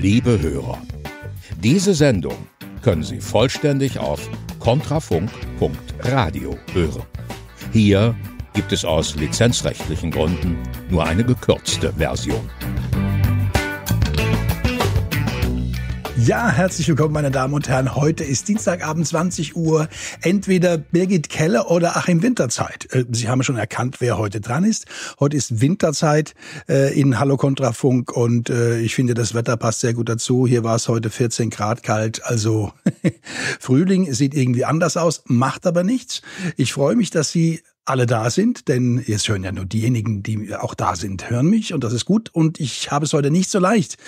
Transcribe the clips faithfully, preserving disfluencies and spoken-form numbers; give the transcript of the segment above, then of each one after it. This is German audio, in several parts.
Liebe Hörer, diese Sendung können Sie vollständig auf kontrafunk punkt radio hören. Hier gibt es aus lizenzrechtlichen Gründen nur eine gekürzte Version. Ja, herzlich willkommen, meine Damen und Herren. Heute ist Dienstagabend, zwanzig Uhr. Entweder Birgit Keller oder Achim Winterzeit. Sie haben schon erkannt, wer heute dran ist. Heute ist Winterzeit äh, in Hallo Kontrafunk und äh, ich finde, das Wetter passt sehr gut dazu. Hier war es heute vierzehn Grad kalt, also Frühling sieht irgendwie anders aus, macht aber nichts. Ich freue mich, dass Sie alle da sind, denn jetzt hören ja nur diejenigen, die auch da sind, hören mich und das ist gut. Und ich habe es heute nicht so leicht.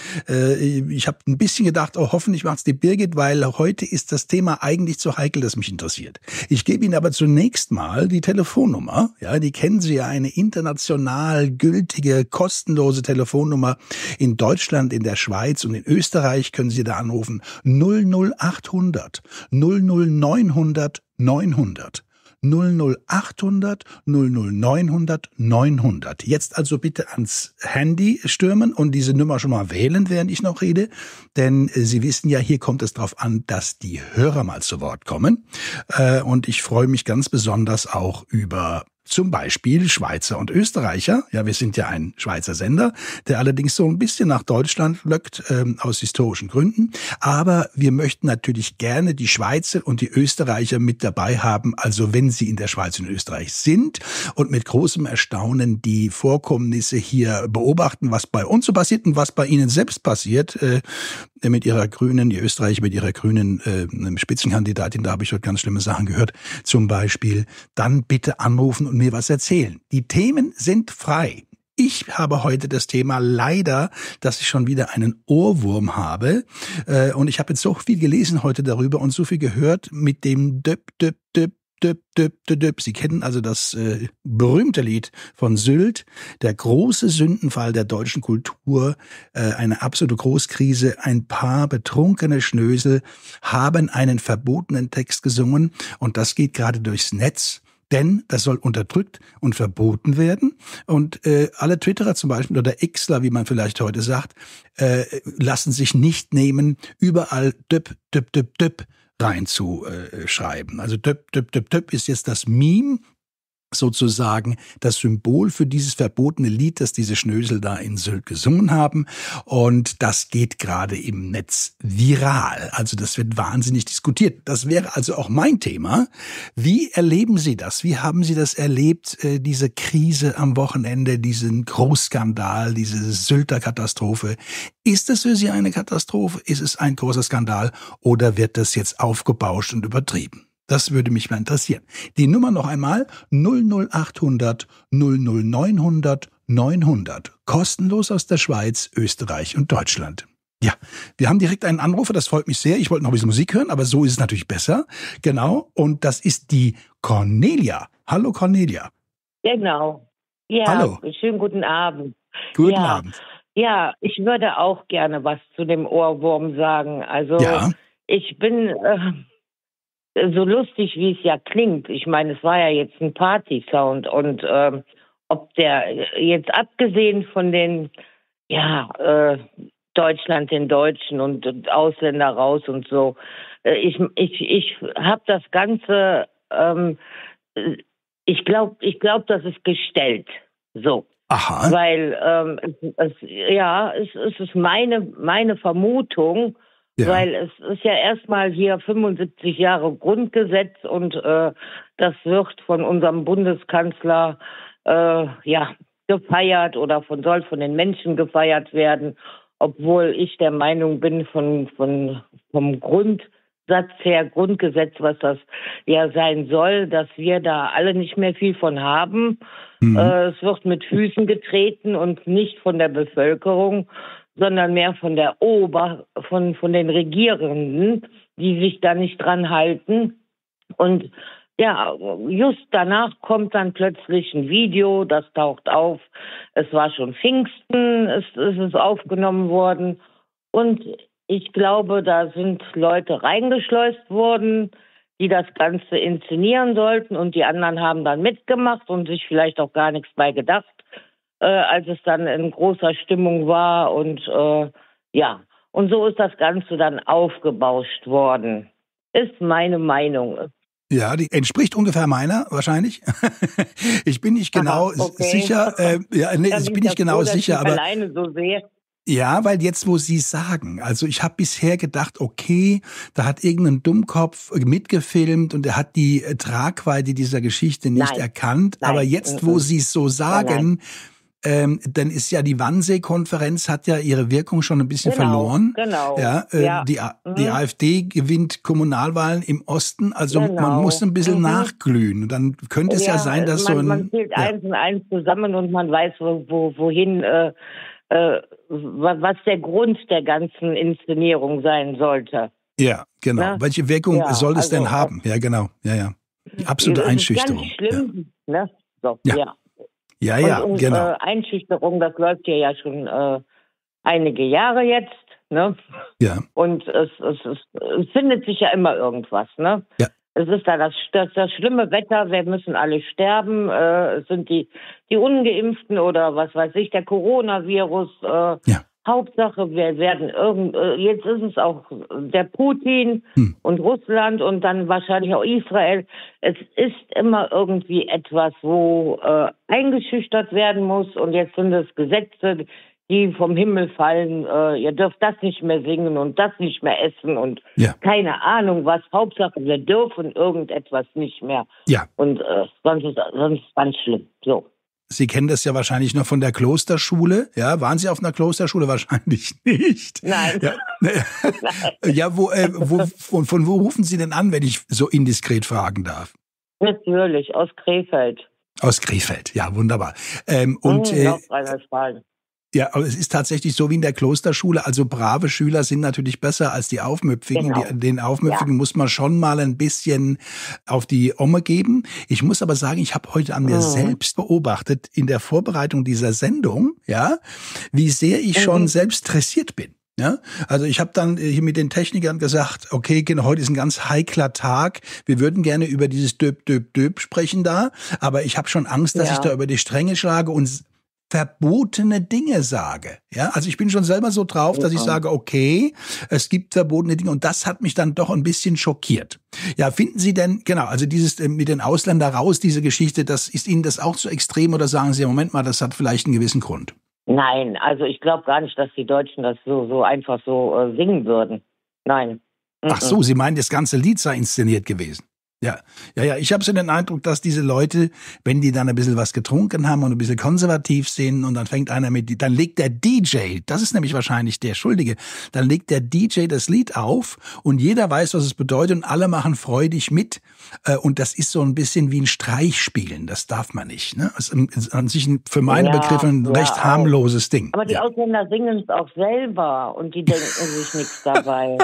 Ich habe ein bisschen gedacht, oh, hoffentlich macht's die Birgit, weil heute ist das Thema eigentlich zu heikel, das mich interessiert. Ich gebe Ihnen aber zunächst mal die Telefonnummer. Ja, die kennen Sie ja, eine international gültige, kostenlose Telefonnummer in Deutschland, in der Schweiz und in Österreich können Sie da anrufen. null null achthundert null null neunhundert neunhundert. null null achthundert null null neunhundert neunhundert. Jetzt also bitte ans Handy stürmen und diese Nummer schon mal wählen, während ich noch rede. Denn äh, Sie wissen ja, hier kommt es darauf an, dass die Hörer mal zu Wort kommen. Äh, und ich freue mich ganz besonders auch über zum Beispiel Schweizer und Österreicher. Ja, wir sind ja ein Schweizer Sender, der allerdings so ein bisschen nach Deutschland lockt, ähm, aus historischen Gründen. Aber wir möchten natürlich gerne die Schweizer und die Österreicher mit dabei haben. Also wenn Sie in der Schweiz und Österreich sind und mit großem Erstaunen die Vorkommnisse hier beobachten, was bei uns so passiert und was bei Ihnen selbst passiert, äh, mit Ihrer Grünen, die Österreicher mit Ihrer Grünen äh, Spitzenkandidatin, da habe ich heute ganz schlimme Sachen gehört, zum Beispiel, dann bitte anrufen und mir was erzählen. Die Themen sind frei. Ich habe heute das Thema leider, dass ich schon wieder einen Ohrwurm habe. Äh, und ich habe jetzt so viel gelesen heute darüber und so viel gehört mit dem Döp, Döp, Döp, Döp, Döp, Döp, Döp. Sie kennen also das äh, berühmte Lied von Sylt, der große Sündenfall der deutschen Kultur, äh, eine absolute Großkrise. Ein paar betrunkene Schnösel haben einen verbotenen Text gesungen und das geht gerade durchs Netz. Denn das soll unterdrückt und verboten werden. Und äh, alle Twitterer zum Beispiel oder Xler, wie man vielleicht heute sagt, äh, lassen sich nicht nehmen, überall Döp, Döp, Döp, Döp reinzuschreiben. Also Döp, Döp, Döp, Döp ist jetzt das Meme, sozusagen das Symbol für dieses verbotene Lied, das diese Schnösel da in Sylt gesungen haben. Und das geht gerade im Netz viral. Also das wird wahnsinnig diskutiert. Das wäre also auch mein Thema. Wie erleben Sie das? Wie haben Sie das erlebt, äh, diese Krise am Wochenende, diesen Großskandal, diese Sylter Katastrophe? Ist es für Sie eine Katastrophe? Ist es ein großer Skandal? Oder wird das jetzt aufgebauscht und übertrieben? Das würde mich mal interessieren. Die Nummer noch einmal null null achthundert null null neunhundert neunhundert. Kostenlos aus der Schweiz, Österreich und Deutschland. Ja, wir haben direkt einen Anrufer, das freut mich sehr. Ich wollte noch ein bisschen Musik hören, aber so ist es natürlich besser. Genau, und das ist die Cornelia. Hallo Cornelia. Genau. Ja, hallo. Schönen guten Abend. Guten ja. Abend. Ja, ich würde auch gerne was zu dem Ohrwurm sagen. Also ja. ich bin... Äh, so lustig, wie es ja klingt. Ich meine, es war ja jetzt ein Party-Sound und ähm, ob der jetzt abgesehen von den, ja, äh, Deutschland, den Deutschen und, und Ausländer raus und so, äh, ich ich ich habe das Ganze, ähm, ich glaube, ich glaube, das ist gestellt, so. Aha. Weil ähm, es, es, ja, es, es ist meine meine Vermutung. Ja. Weil es ist ja erstmal hier fünfundsiebzig Jahre Grundgesetz und äh, das wird von unserem Bundeskanzler äh, ja gefeiert oder von soll von den Menschen gefeiert werden, obwohl ich der Meinung bin von von vom Grundsatz her Grundgesetz, was das ja sein soll, dass wir da alle nicht mehr viel von haben. Mhm. Äh, es wird mit Füßen getreten und nicht von der Bevölkerung, sondern mehr von der Ober, von, von den Regierenden, die sich da nicht dran halten. Und ja, just danach kommt dann plötzlich ein Video, das taucht auf. Es war schon Pfingsten, es, es ist aufgenommen worden. Und ich glaube, da sind Leute reingeschleust worden, die das Ganze inszenieren sollten. Und die anderen haben dann mitgemacht und sich vielleicht auch gar nichts bei gedacht, äh, als es dann in großer Stimmung war. Und äh, ja, Und so ist das Ganze dann aufgebauscht worden. Ist meine Meinung. Ja, die entspricht ungefähr meiner, wahrscheinlich. Ich bin nicht genau Aha, okay. sicher, äh, ja, nee, ich bin nicht genau froh, sicher, dass ich aber alleine so sehe. ja, weil jetzt, wo Sie sagen, also ich habe bisher gedacht, okay, da hat irgendein Dummkopf mitgefilmt und er hat die äh, Tragweite dieser Geschichte nicht Nein. erkannt. Nein. Aber jetzt, wo Mhm. Sie es so sagen, ähm, dann ist ja die Wannsee-Konferenz hat ja ihre Wirkung schon ein bisschen Genau, verloren. genau. Ja, äh, Ja. Die, A- Mhm. die AfD gewinnt Kommunalwahlen im Osten, also Genau. man muss ein bisschen Mhm. nachglühen. Und dann könnte es ja, sein, dass man, so ein... man zählt ja. eins und eins zusammen und man weiß, wo, wo, wohin, äh, äh, was der Grund der ganzen Inszenierung sein sollte. Ja, genau. Ne? Welche Wirkung Ja, soll es denn also, haben? Ja, genau. Ja, ja. Die absolute Das ist Einschüchterung. ganz schlimm. Ne? So, Ja. ja. Ja, ja, und, und genau. äh, Einschüchterung, das läuft hier ja schon äh, einige Jahre jetzt. Ne? Ja. Und es, es, es, es findet sich ja immer irgendwas. Ne? Ja. Es ist da das, das, das schlimme Wetter, wir müssen alle sterben. Äh, es sind die, die Ungeimpften oder was weiß ich, der Coronavirus. Äh, Ja. Hauptsache, wir werden irgend, äh, jetzt ist es auch der Putin Hm. und Russland und dann wahrscheinlich auch Israel. Es ist immer irgendwie etwas, wo äh, eingeschüchtert werden muss und jetzt sind es Gesetze, die vom Himmel fallen. Äh, ihr dürft das nicht mehr singen und das nicht mehr essen und Ja. keine Ahnung was. Hauptsache, wir dürfen irgendetwas nicht mehr. Ja. Und äh, sonst ist sonst ist ganz schlimm. So. Sie kennen das ja wahrscheinlich noch von der Klosterschule. Ja, waren Sie auf einer Klosterschule? Wahrscheinlich nicht. Nein. Ja, ja wo, äh, wo, von, von wo rufen Sie denn an, wenn ich so indiskret fragen darf? Natürlich, aus Krefeld. Aus Krefeld, ja, wunderbar. Ähm, und Hm, äh, Nordrhein-Westfalen. ja, aber es ist tatsächlich so wie in der Klosterschule. Also brave Schüler sind natürlich besser als die Aufmüpfigen. Genau. Die, den Aufmüpfigen Ja. muss man schon mal ein bisschen auf die Omme geben. Ich muss aber sagen, ich habe heute an mir Mhm. selbst beobachtet in der Vorbereitung dieser Sendung, ja, wie sehr ich schon Mhm. selbst stressiert bin. Ja, also ich habe dann hier mit den Technikern gesagt, okay, genau, heute ist ein ganz heikler Tag. Wir würden gerne über dieses Döp, Döp, Döp sprechen da, aber ich habe schon Angst, dass Ja. ich da über die Stränge schlage und verbotene Dinge sage. Ja, also ich bin schon selber so drauf, dass ich sage, okay, es gibt verbotene Dinge und das hat mich dann doch ein bisschen schockiert. Ja, finden Sie denn, genau, also dieses äh, mit den Ausländern raus, diese Geschichte, das ist Ihnen das auch zu extrem oder sagen Sie, Moment mal, das hat vielleicht einen gewissen Grund? Nein, also ich glaube gar nicht, dass die Deutschen das so, so einfach so äh, singen würden. Nein. Ach so, Sie meinen, das ganze Lied sei inszeniert gewesen? Ja, ja, ja. Ich habe so den Eindruck, dass diese Leute, wenn die dann ein bisschen was getrunken haben und ein bisschen konservativ sind und dann fängt einer mit, dann legt der D J, das ist nämlich wahrscheinlich der Schuldige, dann legt der D J das Lied auf und jeder weiß, was es bedeutet und alle machen freudig mit. Und das ist so ein bisschen wie ein Streichspielen. Das darf man nicht. Ne? Das ist an sich für meine Ja, Begriffe ein ja, recht auch. harmloses Ding. Aber die ja. Ausländer singen es auch selber und die denken sich nichts dabei.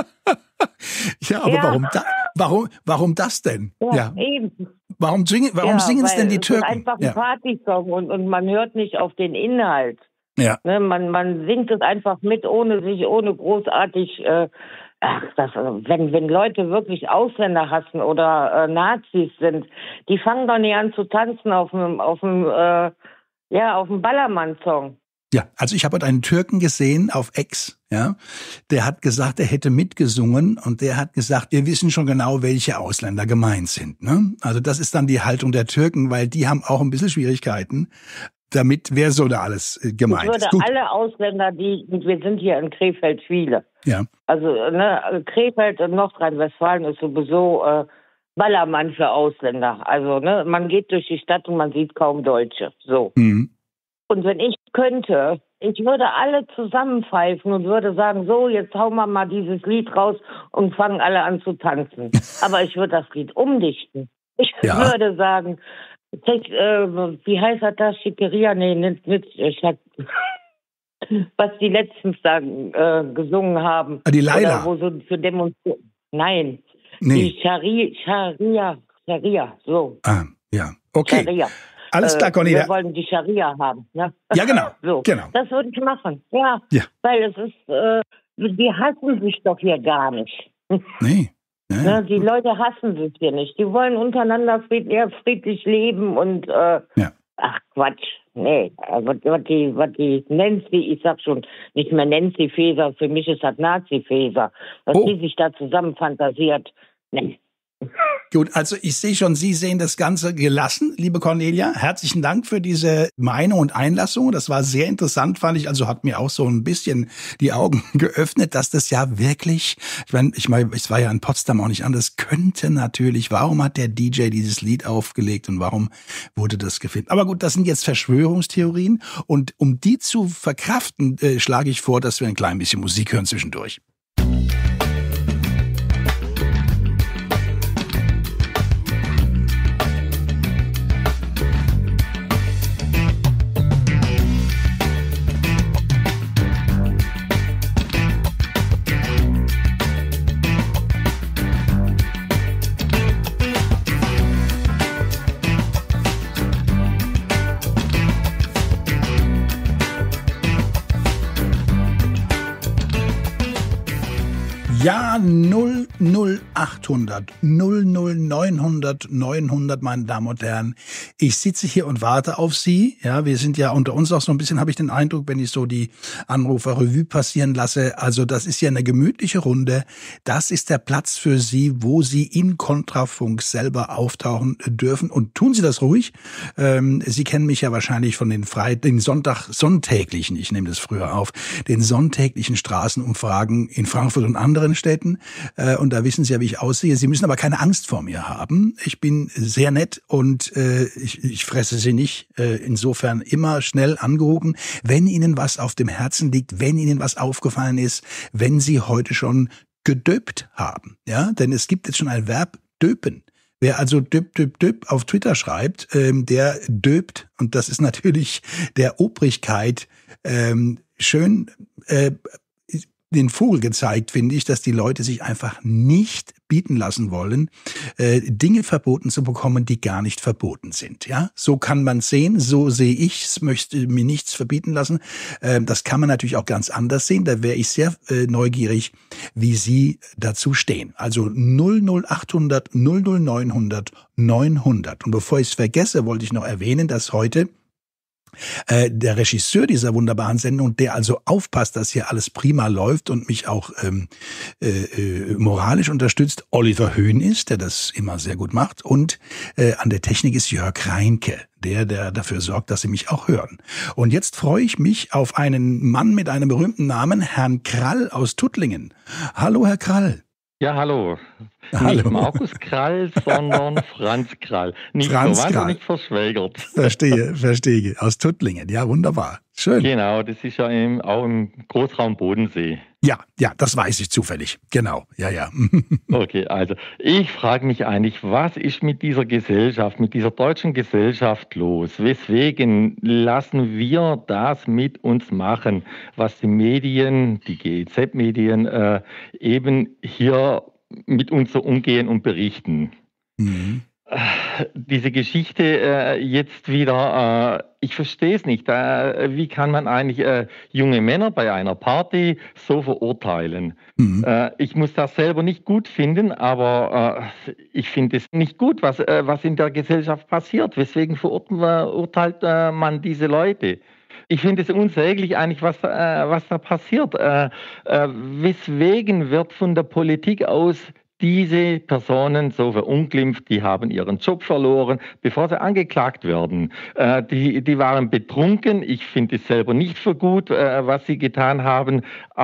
Ja, aber Ja. warum da, warum, warum das denn? Ja, eben. Warum singen, warum ja, singen es weil denn die es ist Türken? einfach ein Ja. Partysong und, und man hört nicht auf den Inhalt. Ja. Ne, man, man singt es einfach mit, ohne sich, ohne großartig, äh, ach, das, wenn, wenn Leute wirklich Ausländer hassen oder äh, Nazis sind, die fangen doch nicht an zu tanzen auf einem, auf einem, äh, ja, auf einem Ballermann-Song. Ja, also ich habe heute einen Türken gesehen auf X, ja, der hat gesagt, er hätte mitgesungen und der hat gesagt, wir wissen schon genau, welche Ausländer gemeint sind. Ne? Also das ist dann die Haltung der Türken, weil die haben auch ein bisschen Schwierigkeiten, damit wer so da alles äh, gemeint Ich ist. würde Gut. alle Ausländer, die, wir sind hier in Krefeld viele. Ja, Also ne, Krefeld und Nordrhein-Westfalen ist sowieso äh, Ballermann für Ausländer. Also ne, man geht durch die Stadt und man sieht kaum Deutsche. So. mhm. Und wenn ich könnte, ich würde alle zusammenpfeifen und würde sagen, so, jetzt hauen wir mal dieses Lied raus und fangen alle an zu tanzen. Aber ich würde das Lied umdichten. Ich Ja. würde sagen, Tech, äh, wie heißt das? Schickeria? Nee, nicht, nicht, ich hab, was die letztens da äh, gesungen haben. Ah, die Laila. Oder wo so für Demonstrationen. Nein. Nee. Die Schari, Scharia, Scharia, so. Ah, ja, okay. Scharia. Alles klar, Äh, Cornelia. Wir wollen die Scharia haben. Ne? Ja, genau. So, genau. das würde ich machen. Ja, Ja. weil es ist, äh, die hassen sich doch hier gar nicht. Nee. Ja. Ne? Die Leute hassen sich hier nicht. Die wollen untereinander fried, ja, friedlich leben und äh, Ja. Ach Quatsch, nee. Was, was, die, was die Nancy, ich sag schon, nicht mehr Nancy Faeser, für mich ist das Nazi Faeser. Was Oh. die sich da zusammen fantasiert, nee. Gut, also ich sehe schon, Sie sehen das Ganze gelassen, liebe Cornelia. Herzlichen Dank für diese Meinung und Einlassung. Das war sehr interessant, fand ich. Also hat mir auch so ein bisschen die Augen geöffnet, dass das ja wirklich, ich meine, ich meine, es war ja in Potsdam auch nicht anders, könnte natürlich, warum hat der D J dieses Lied aufgelegt und warum wurde das gefilmt? Aber gut, das sind jetzt Verschwörungstheorien und um die zu verkraften, äh, schlage ich vor, dass wir ein klein bisschen Musik hören zwischendurch. Ja, null null achthundert, null null neunhundert, neunhundert, meine Damen und Herren. Ich sitze hier und warte auf Sie. Ja, wir sind ja unter uns auch so ein bisschen, habe ich den Eindruck, wenn ich so die Anrufer Revue passieren lasse. Also das ist ja eine gemütliche Runde. Das ist der Platz für Sie, wo Sie in Kontrafunk selber auftauchen dürfen. Und tun Sie das ruhig. Ähm, Sie kennen mich ja wahrscheinlich von den Frei-, den Sonntag, sonntäglichen, ich nehme das früher auf, den sonntäglichen Straßenumfragen in Frankfurt und anderen Städten. Äh, und da wissen Sie ja, wie ich aussehe. Sie müssen aber keine Angst vor mir haben. Ich bin sehr nett und äh, ich, ich fresse Sie nicht. Äh, insofern immer schnell angerufen, wenn Ihnen was auf dem Herzen liegt, wenn Ihnen was aufgefallen ist, wenn Sie heute schon gedöpt haben. Ja, denn es gibt jetzt schon ein Verb, döpen. Wer also döp, döp, döp auf Twitter schreibt, ähm, der döpt. Und das ist natürlich der Obrigkeit ähm, schön äh, den Vogel gezeigt, finde ich, dass die Leute sich einfach nicht bieten lassen wollen, äh, Dinge verboten zu bekommen, die gar nicht verboten sind. Ja, so kann man sehen, so sehe ich es, möchte mir nichts verbieten lassen. Äh, das kann man natürlich auch ganz anders sehen. Da wäre ich sehr äh, neugierig, wie Sie dazu stehen. Also null null achthundert, null null neunhundert, neunhundert. Und bevor ich es vergesse, wollte ich noch erwähnen, dass heute Äh, der Regisseur dieser wunderbaren Sendung, der also aufpasst, dass hier alles prima läuft und mich auch ähm, äh, moralisch unterstützt, Oliver Höhn ist, der das immer sehr gut macht. Und äh, an der Technik ist Jörg Reinke, der, der dafür sorgt, dass Sie mich auch hören. Und jetzt freue ich mich auf einen Mann mit einem berühmten Namen, Herrn Krall aus Tuttlingen. Hallo, Herr Krall. Ja, hallo. Hallo. Nicht Markus Krall, sondern Franz Krall. Nicht Franz so Krall. wahnsinnig verschwägert. Verstehe, verstehe. Aus Tuttlingen. Ja, wunderbar. Schön. Genau, das ist ja im, auch im Großraum Bodensee. Ja, ja, das weiß ich zufällig. Genau, ja, ja. Okay, also ich frage mich eigentlich, was ist mit dieser Gesellschaft, mit dieser deutschen Gesellschaft los? Weswegen lassen wir das mit uns machen, was die Medien, die G E Z-Medien äh, eben hier mit uns so umgehen und berichten? Mhm. Diese Geschichte äh, jetzt wieder, äh, ich verstehe es nicht. Äh, wie kann man eigentlich äh, junge Männer bei einer Party so verurteilen? Mhm. Äh, ich muss das selber nicht gut finden, aber äh, ich finde es nicht gut, was, äh, was in der Gesellschaft passiert. Weswegen verurteilt äh, man diese Leute? Ich finde es unsäglich eigentlich, was, äh, was da passiert. Äh, äh, weswegen wird von der Politik aus diese Personen so verunglimpft, die haben ihren Job verloren, bevor sie angeklagt werden. Äh, die, die waren betrunken. Ich finde es selber nicht für gut, äh, was sie getan haben.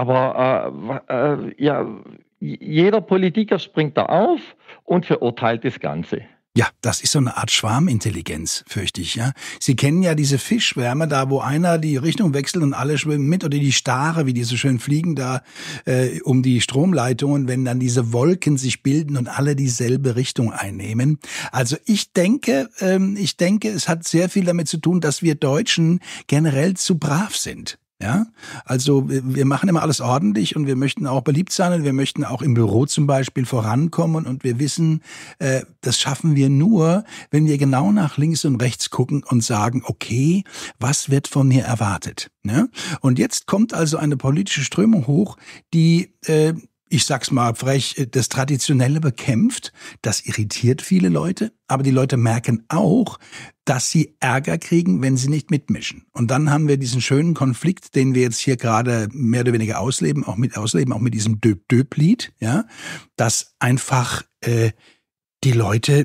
Aber äh, äh, ja, jeder Politiker springt da auf und verurteilt das Ganze. Ja, das ist so eine Art Schwarmintelligenz, fürchte ich, ja. Sie kennen ja diese Fischschwärme da, wo einer die Richtung wechselt und alle schwimmen mit, oder die Stare, wie die so schön fliegen da äh, um die Stromleitungen, wenn dann diese Wolken sich bilden und alle dieselbe Richtung einnehmen. Also ich denke, ähm, ich denke, es hat sehr viel damit zu tun, dass wir Deutschen generell zu brav sind. Ja, also wir machen immer alles ordentlich und wir möchten auch beliebt sein und wir möchten auch im Büro zum Beispiel vorankommen und wir wissen, äh, das schaffen wir nur, wenn wir genau nach links und rechts gucken und sagen, okay, was wird von mir erwartet? Ja? Und jetzt kommt also eine politische Strömung hoch, die äh, ich sag's mal frech, das Traditionelle bekämpft. Das irritiert viele Leute. Aber die Leute merken auch, dass sie Ärger kriegen, wenn sie nicht mitmischen. Und dann haben wir diesen schönen Konflikt, den wir jetzt hier gerade mehr oder weniger ausleben, auch mit ausleben, auch mit diesem Döp-Döp-Lied, ja, dass einfach äh, die Leute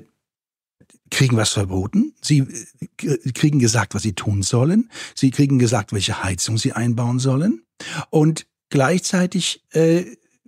kriegen was verboten, sie kriegen gesagt, was sie tun sollen, sie kriegen gesagt, welche Heizung sie einbauen sollen und gleichzeitig äh,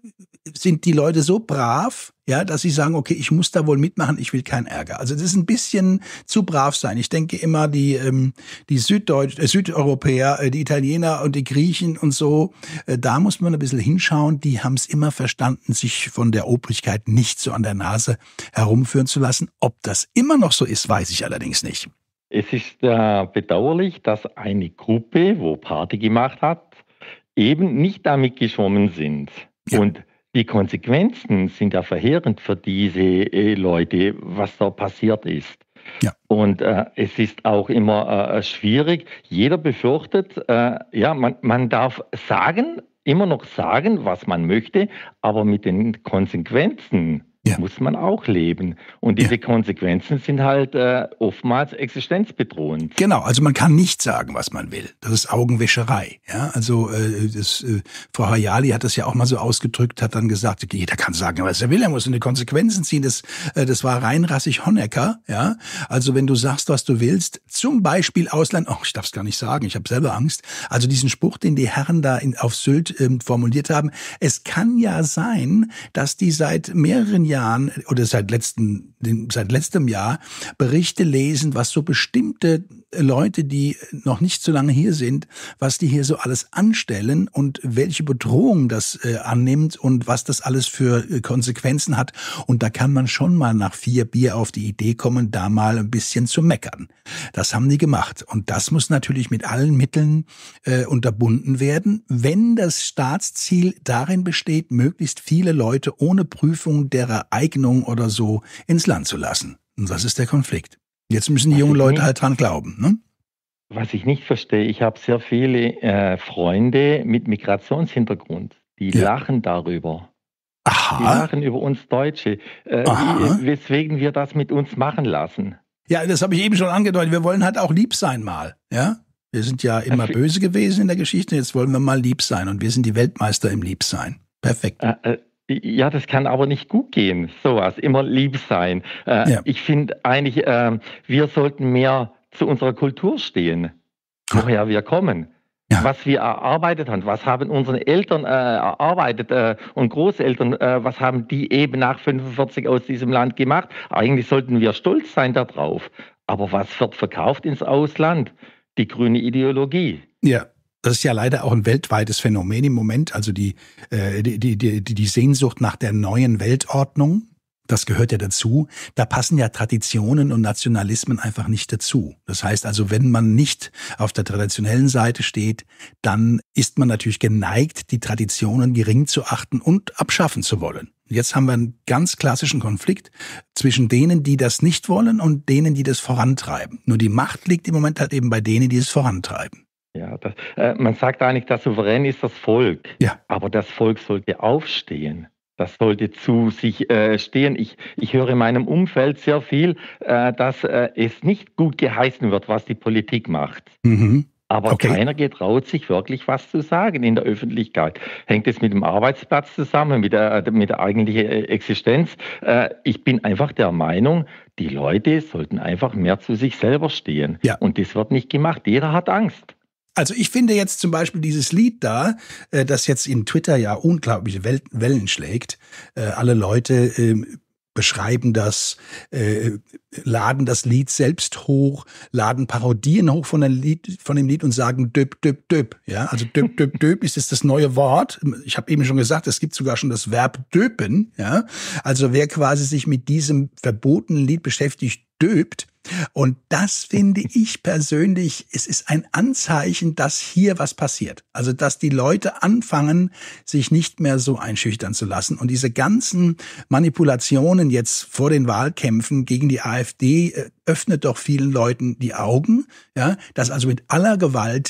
sind die Leute so brav, ja, dass sie sagen, okay, ich muss da wohl mitmachen, ich will keinen Ärger. Also das ist ein bisschen zu brav sein. Ich denke immer, die ähm, die Süddeutsch, äh, Südeuropäer, äh, die Italiener und die Griechen und so, äh, da muss man ein bisschen hinschauen. Die haben es immer verstanden, sich von der Obrigkeit nicht so an der Nase herumführen zu lassen. Ob das immer noch so ist, weiß ich allerdings nicht. Es ist äh, bedauerlich, dass eine Gruppe, wo Party gemacht hat, eben nicht damit geschwommen sind. Ja. Und die Konsequenzen sind ja verheerend für diese äh, Leute, was da passiert ist. Ja. Und äh, es ist auch immer äh, schwierig. Jeder befürchtet, äh, ja, man, man darf sagen, immer noch sagen, was man möchte, aber mit den Konsequenzen ja. muss man auch leben. Und diese ja. Konsequenzen sind halt äh, oftmals existenzbedrohend. Genau, also man kann nicht sagen, was man will. Das ist Augenwischerei. Ja, also äh, das, äh, Frau Hayali hat das ja auch mal so ausgedrückt, hat dann gesagt, okay, jeder kann sagen, was er will, er muss in die Konsequenzen ziehen. Das, äh, das war reinrassig Honecker. Ja, also wenn du sagst, was du willst, zum Beispiel Ausland, oh, ich darf es gar nicht sagen, ich habe selber Angst. Also diesen Spruch, den die Herren da in, auf Sylt ähm, formuliert haben, es kann ja sein, dass die seit mehreren Jahren oder seit letzten, seit letztem Jahr Berichte lesen, was so bestimmte Leute, die noch nicht so lange hier sind, was die hier so alles anstellen und welche Bedrohung das äh, annimmt und was das alles für äh, Konsequenzen hat. Und da kann man schon mal nach vier Bier auf die Idee kommen, da mal ein bisschen zu meckern. Das haben die gemacht. Und das muss natürlich mit allen Mitteln äh, unterbunden werden, wenn das Staatsziel darin besteht, möglichst viele Leute ohne Prüfung derer Eignung oder so ins Land zu lassen. Und das ist der Konflikt. Jetzt müssen die jungen Leute halt dran glauben, ne? Was ich nicht verstehe, ich habe sehr viele äh, Freunde mit Migrationshintergrund, die ja. lachen darüber. Aha. Die lachen über uns Deutsche, äh, wie, weswegen wir das mit uns machen lassen. Ja, das habe ich eben schon angedeutet. Wir wollen halt auch lieb sein mal, ja? Wir sind ja immer äh, böse gewesen in der Geschichte, jetzt wollen wir mal lieb sein und wir sind die Weltmeister im Liebsein. Perfekt. Äh, äh, Ja, das kann aber nicht gut gehen, sowas, immer lieb sein. Äh, ja. Ich finde eigentlich, äh, wir sollten mehr zu unserer Kultur stehen, woher wir kommen, ja. was wir erarbeitet haben, was haben unsere Eltern äh, erarbeitet äh, und Großeltern, äh, was haben die eben nach fünfundvierzig aus diesem Land gemacht. Eigentlich sollten wir stolz sein darauf. Aber was wird verkauft ins Ausland? Die grüne Ideologie. Ja. Das ist ja leider auch ein weltweites Phänomen im Moment, also die, äh, die, die, die, die Sehnsucht nach der neuen Weltordnung, das gehört ja dazu. Da passen ja Traditionen und Nationalismen einfach nicht dazu. Das heißt also, wenn man nicht auf der traditionellen Seite steht, dann ist man natürlich geneigt, die Traditionen gering zu achten und abschaffen zu wollen. Jetzt haben wir einen ganz klassischen Konflikt zwischen denen, die das nicht wollen und denen, die das vorantreiben. Nur die Macht liegt im Moment halt eben bei denen, die es vorantreiben. Ja, das, äh, man sagt eigentlich, das Souverän ist das Volk, ja. aber das Volk sollte aufstehen. Das sollte zu sich äh, stehen. Ich, ich höre in meinem Umfeld sehr viel, äh, dass äh, es nicht gut geheißen wird, was die Politik macht. Mhm. Aber okay. keiner getraut sich wirklich was zu sagen in der Öffentlichkeit. Hängt es mit dem Arbeitsplatz zusammen, mit der, mit der eigentlichen Existenz? Äh, ich bin einfach der Meinung, die Leute sollten einfach mehr zu sich selber stehen. Ja. Und das wird nicht gemacht. Jeder hat Angst. Also ich finde jetzt zum Beispiel dieses Lied da, äh, das jetzt in Twitter ja unglaubliche Wellen schlägt. Äh, alle Leute äh, beschreiben das, äh, laden das Lied selbst hoch, laden Parodien hoch von, Lied, von dem Lied und sagen döp, döp, döp. Ja, also döp, döp, döp ist jetzt das neue Wort. Ich habe eben schon gesagt, es gibt sogar schon das Verb döpen. Ja, also wer quasi sich mit diesem verbotenen Lied beschäftigt, döpt. Und das finde ich persönlich, es ist ein Anzeichen, dass hier was passiert. Also, dass die Leute anfangen, sich nicht mehr so einschüchtern zu lassen. Und diese ganzen Manipulationen jetzt vor den Wahlkämpfen gegen die AfD äh, öffnet doch vielen Leuten die Augen, ja, dass also mit aller Gewalt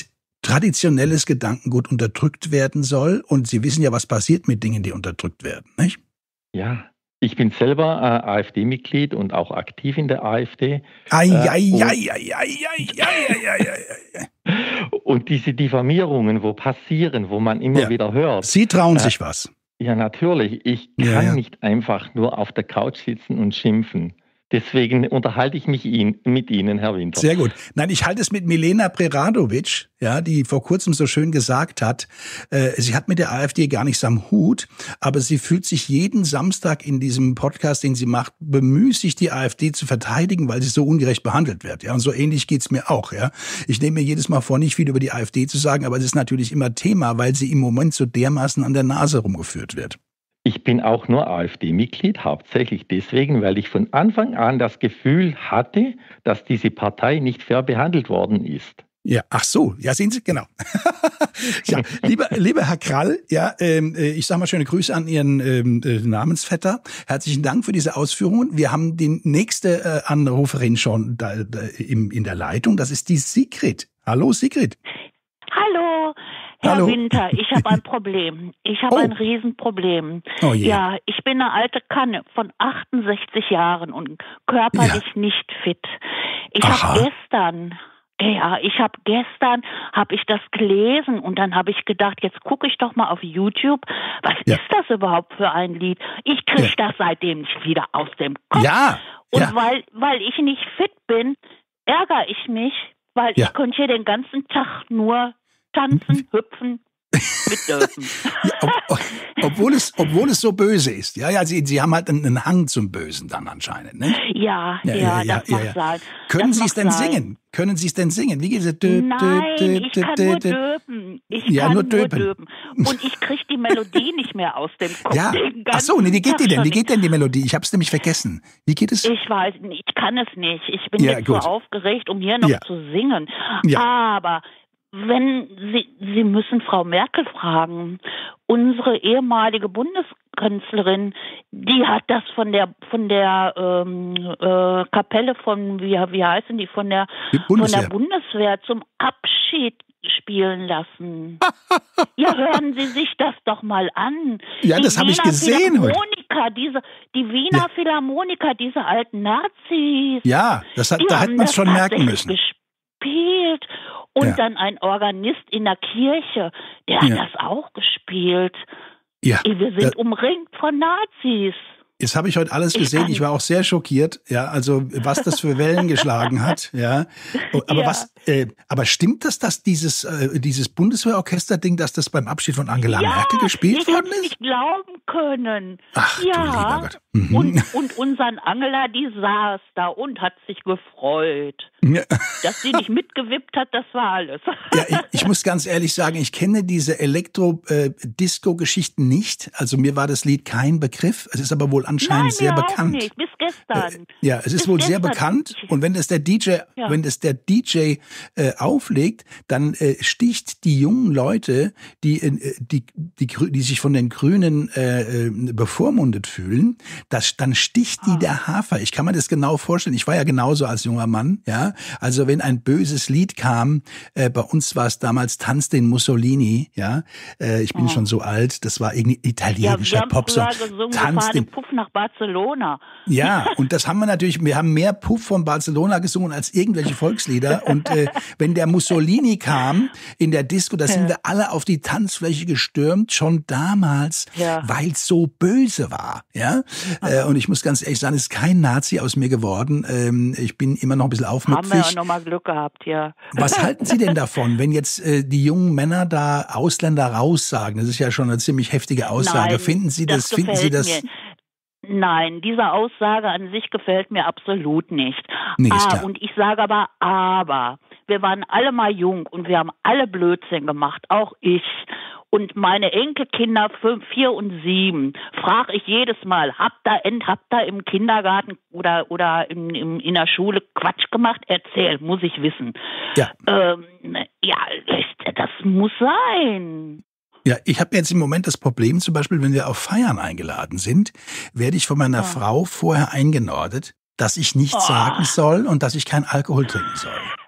traditionelles Gedankengut unterdrückt werden soll. Und Sie wissen ja, was passiert mit Dingen, die unterdrückt werden, nicht? Ja, ich bin selber äh, AfD-Mitglied und auch aktiv in der AfD. Ei, äh, ei, und, ei, ei, ei, ei, ei, ei, ei, ei. Und diese Diffamierungen, wo passieren, wo man immer Ja. wieder hört. Sie trauen äh, sich was. Ja, natürlich. Ich kann Ja, ja. nicht einfach nur auf der Couch sitzen und schimpfen. Deswegen unterhalte ich mich ihn, mit Ihnen, Herr Winter. Sehr gut. Nein, ich halte es mit Milena Preradovic, ja, die vor kurzem so schön gesagt hat, äh, sie hat mit der AfD gar nichts am Hut, aber sie fühlt sich jeden Samstag in diesem Podcast, den sie macht, bemüßigt, die AfD zu verteidigen, weil sie so ungerecht behandelt wird. Ja, und so ähnlich geht's mir auch. Ja, ich nehme mir jedes Mal vor, nicht viel über die AfD zu sagen, aber es ist natürlich immer Thema, weil sie im Moment so dermaßen an der Nase rumgeführt wird. Ich bin auch nur AfD-Mitglied, hauptsächlich deswegen, weil ich von Anfang an das Gefühl hatte, dass diese Partei nicht fair behandelt worden ist. Ja, ach so, ja, sehen Sie, genau. Ja, lieber, lieber Herr Krall, ja, ähm, ich sage mal schöne Grüße an Ihren ähm, äh, Namensvetter. Herzlichen Dank für diese Ausführungen. Wir haben die nächste äh, Anruferin schon da, da, im, in der Leitung. Das ist die Sigrid. Hallo, Sigrid. Hallo, Herr Hallo. Winter, ich habe ein Problem. Ich habe Oh. ein Riesenproblem. Oh je. Ja, ich bin eine alte Kanne von achtundsechzig Jahren und körperlich nicht fit. Ich Aha. habe gestern, ja, ich habe gestern, habe ich das gelesen und dann habe ich gedacht, jetzt gucke ich doch mal auf YouTube, was Ja. ist das überhaupt für ein Lied? Ich kriege das seitdem nicht wieder aus dem Kopf. Ja, Und ja. weil, weil ich nicht fit bin, ärgere ich mich, weil Ja. ich könnte hier den ganzen Tag nur tanzen, hüpfen, mitdürfen. Ja, ob, ob, obwohl es, obwohl es so böse ist. Ja, ja, Sie, Sie haben halt einen, einen Hang zum Bösen dann anscheinend, ne? Ja, Ja, ja, ja, ja, das ja, mag ja. sein. Können Das Sie mag es denn sein. singen? Können Sie es denn singen? Wie geht es? Dö, dö, Nein, dö, ich dö, kann dö, nur dö. döpen. Ich Ja, kann nur nur döpen. döpen. Und ich kriege die Melodie nicht mehr aus dem Kopf. Ja. Den Ach so, nee, wie geht ganzen die Tag denn? Wie schon. geht denn die Melodie? Ich habe es nämlich vergessen. Wie geht es? Ich weiß nicht, ich kann es nicht. Ich bin Ja, jetzt gut. so aufgeregt, um hier noch Ja. zu singen. Ja. Aber wenn Sie, Sie müssen Frau Merkel fragen. Unsere ehemalige Bundeskanzlerin, die hat das von der von der ähm, äh, Kapelle von wie wie heißen die von der Die Bundeswehr. von der Bundeswehr zum Abschied spielen lassen. Ja, hören Sie sich das doch mal an. Ja, Die das habe ich Wiener gesehen heute. Philharmoniker, diese, die Wiener Ja. Philharmoniker, diese alten Nazis. Ja, das hat, Die da haben hätte man es das schon merken tatsächlich müssen. gespielt. Und Ja. dann ein Organist in der Kirche, der hat Ja. das auch gespielt. Ja, Wir sind da- umringt von Nazis. jetzt habe ich heute alles Ich gesehen. kann- Ich war auch sehr schockiert. Ja, also was das für Wellen geschlagen hat. Ja, aber Ja. was? Äh, aber stimmt das, dass dieses äh, dieses Bundeswehrorchester-Ding, dass das beim Abschied von Angela Ja, Merkel gespielt ich habe worden es ist? nicht glauben können. Ach, du ja. lieber Gott. Mhm. Und, und unseren Angela, die saß da und hat sich gefreut. Ja. Dass sie nicht mitgewippt hat, das war alles. Ja, ich, ich muss ganz ehrlich sagen, ich kenne diese Elektro-Disco-Geschichten nicht. Also mir war das Lied kein Begriff. Es ist aber wohl anscheinend Nein, sehr mir bekannt. Auch nicht, bis gestern. Äh, ja, es ist Bis wohl sehr gestern. bekannt. Und wenn das der D J, Ja. wenn das der D J äh, auflegt, dann äh, sticht die jungen Leute, die, äh, die, die, Grü- die sich von den Grünen äh, äh, bevormundet fühlen, das, dann sticht die Ah. der Hafer. Ich kann mir das genau vorstellen. Ich war ja genauso als junger Mann. Ja, also wenn ein böses Lied kam, äh, bei uns war es damals Tanz den Mussolini. Ja, äh, ich bin Oh. schon so alt. Das war irgendwie Ja, wir italienischer haben Popsong. früher gesungen, wir Tanz fahren den im Puff nach Barcelona. Ja, und das haben wir natürlich, wir haben mehr Puff von Barcelona gesungen als irgendwelche Volkslieder. Und äh, wenn der Mussolini kam in der Disco, da sind Ja. wir alle auf die Tanzfläche gestürmt, schon damals, Ja. weil es so böse war. Ja, äh, und ich muss ganz ehrlich sagen, es ist kein Nazi aus mir geworden. Ähm, ich bin immer noch ein bisschen Haben aufmüpfig. wir ja noch mal Glück gehabt, ja. Was halten Sie denn davon, wenn jetzt äh, die jungen Männer da Ausländer raussagen? Das ist ja schon eine ziemlich heftige Aussage. Nein, finden Sie das? das finden Sie das? gefällt mir. Nein, diese Aussage an sich gefällt mir absolut nicht. Nee, ist ah, klar. und ich sage aber, aber, wir waren alle mal jung und wir haben alle Blödsinn gemacht, auch ich. Und meine Enkelkinder, fünf, vier und sieben, frage ich jedes Mal, habt ihr, end, habt ihr im Kindergarten oder, oder in, in, in der Schule Quatsch gemacht? Erzähl, muss ich wissen. Ja. Ähm, ja, das muss sein. Ja, ich habe jetzt im Moment das Problem, zum Beispiel, wenn wir auf Feiern eingeladen sind, werde ich von meiner Ja. Frau vorher eingenordet, dass ich nichts Oh. sagen soll und dass ich keinen Alkohol trinken soll.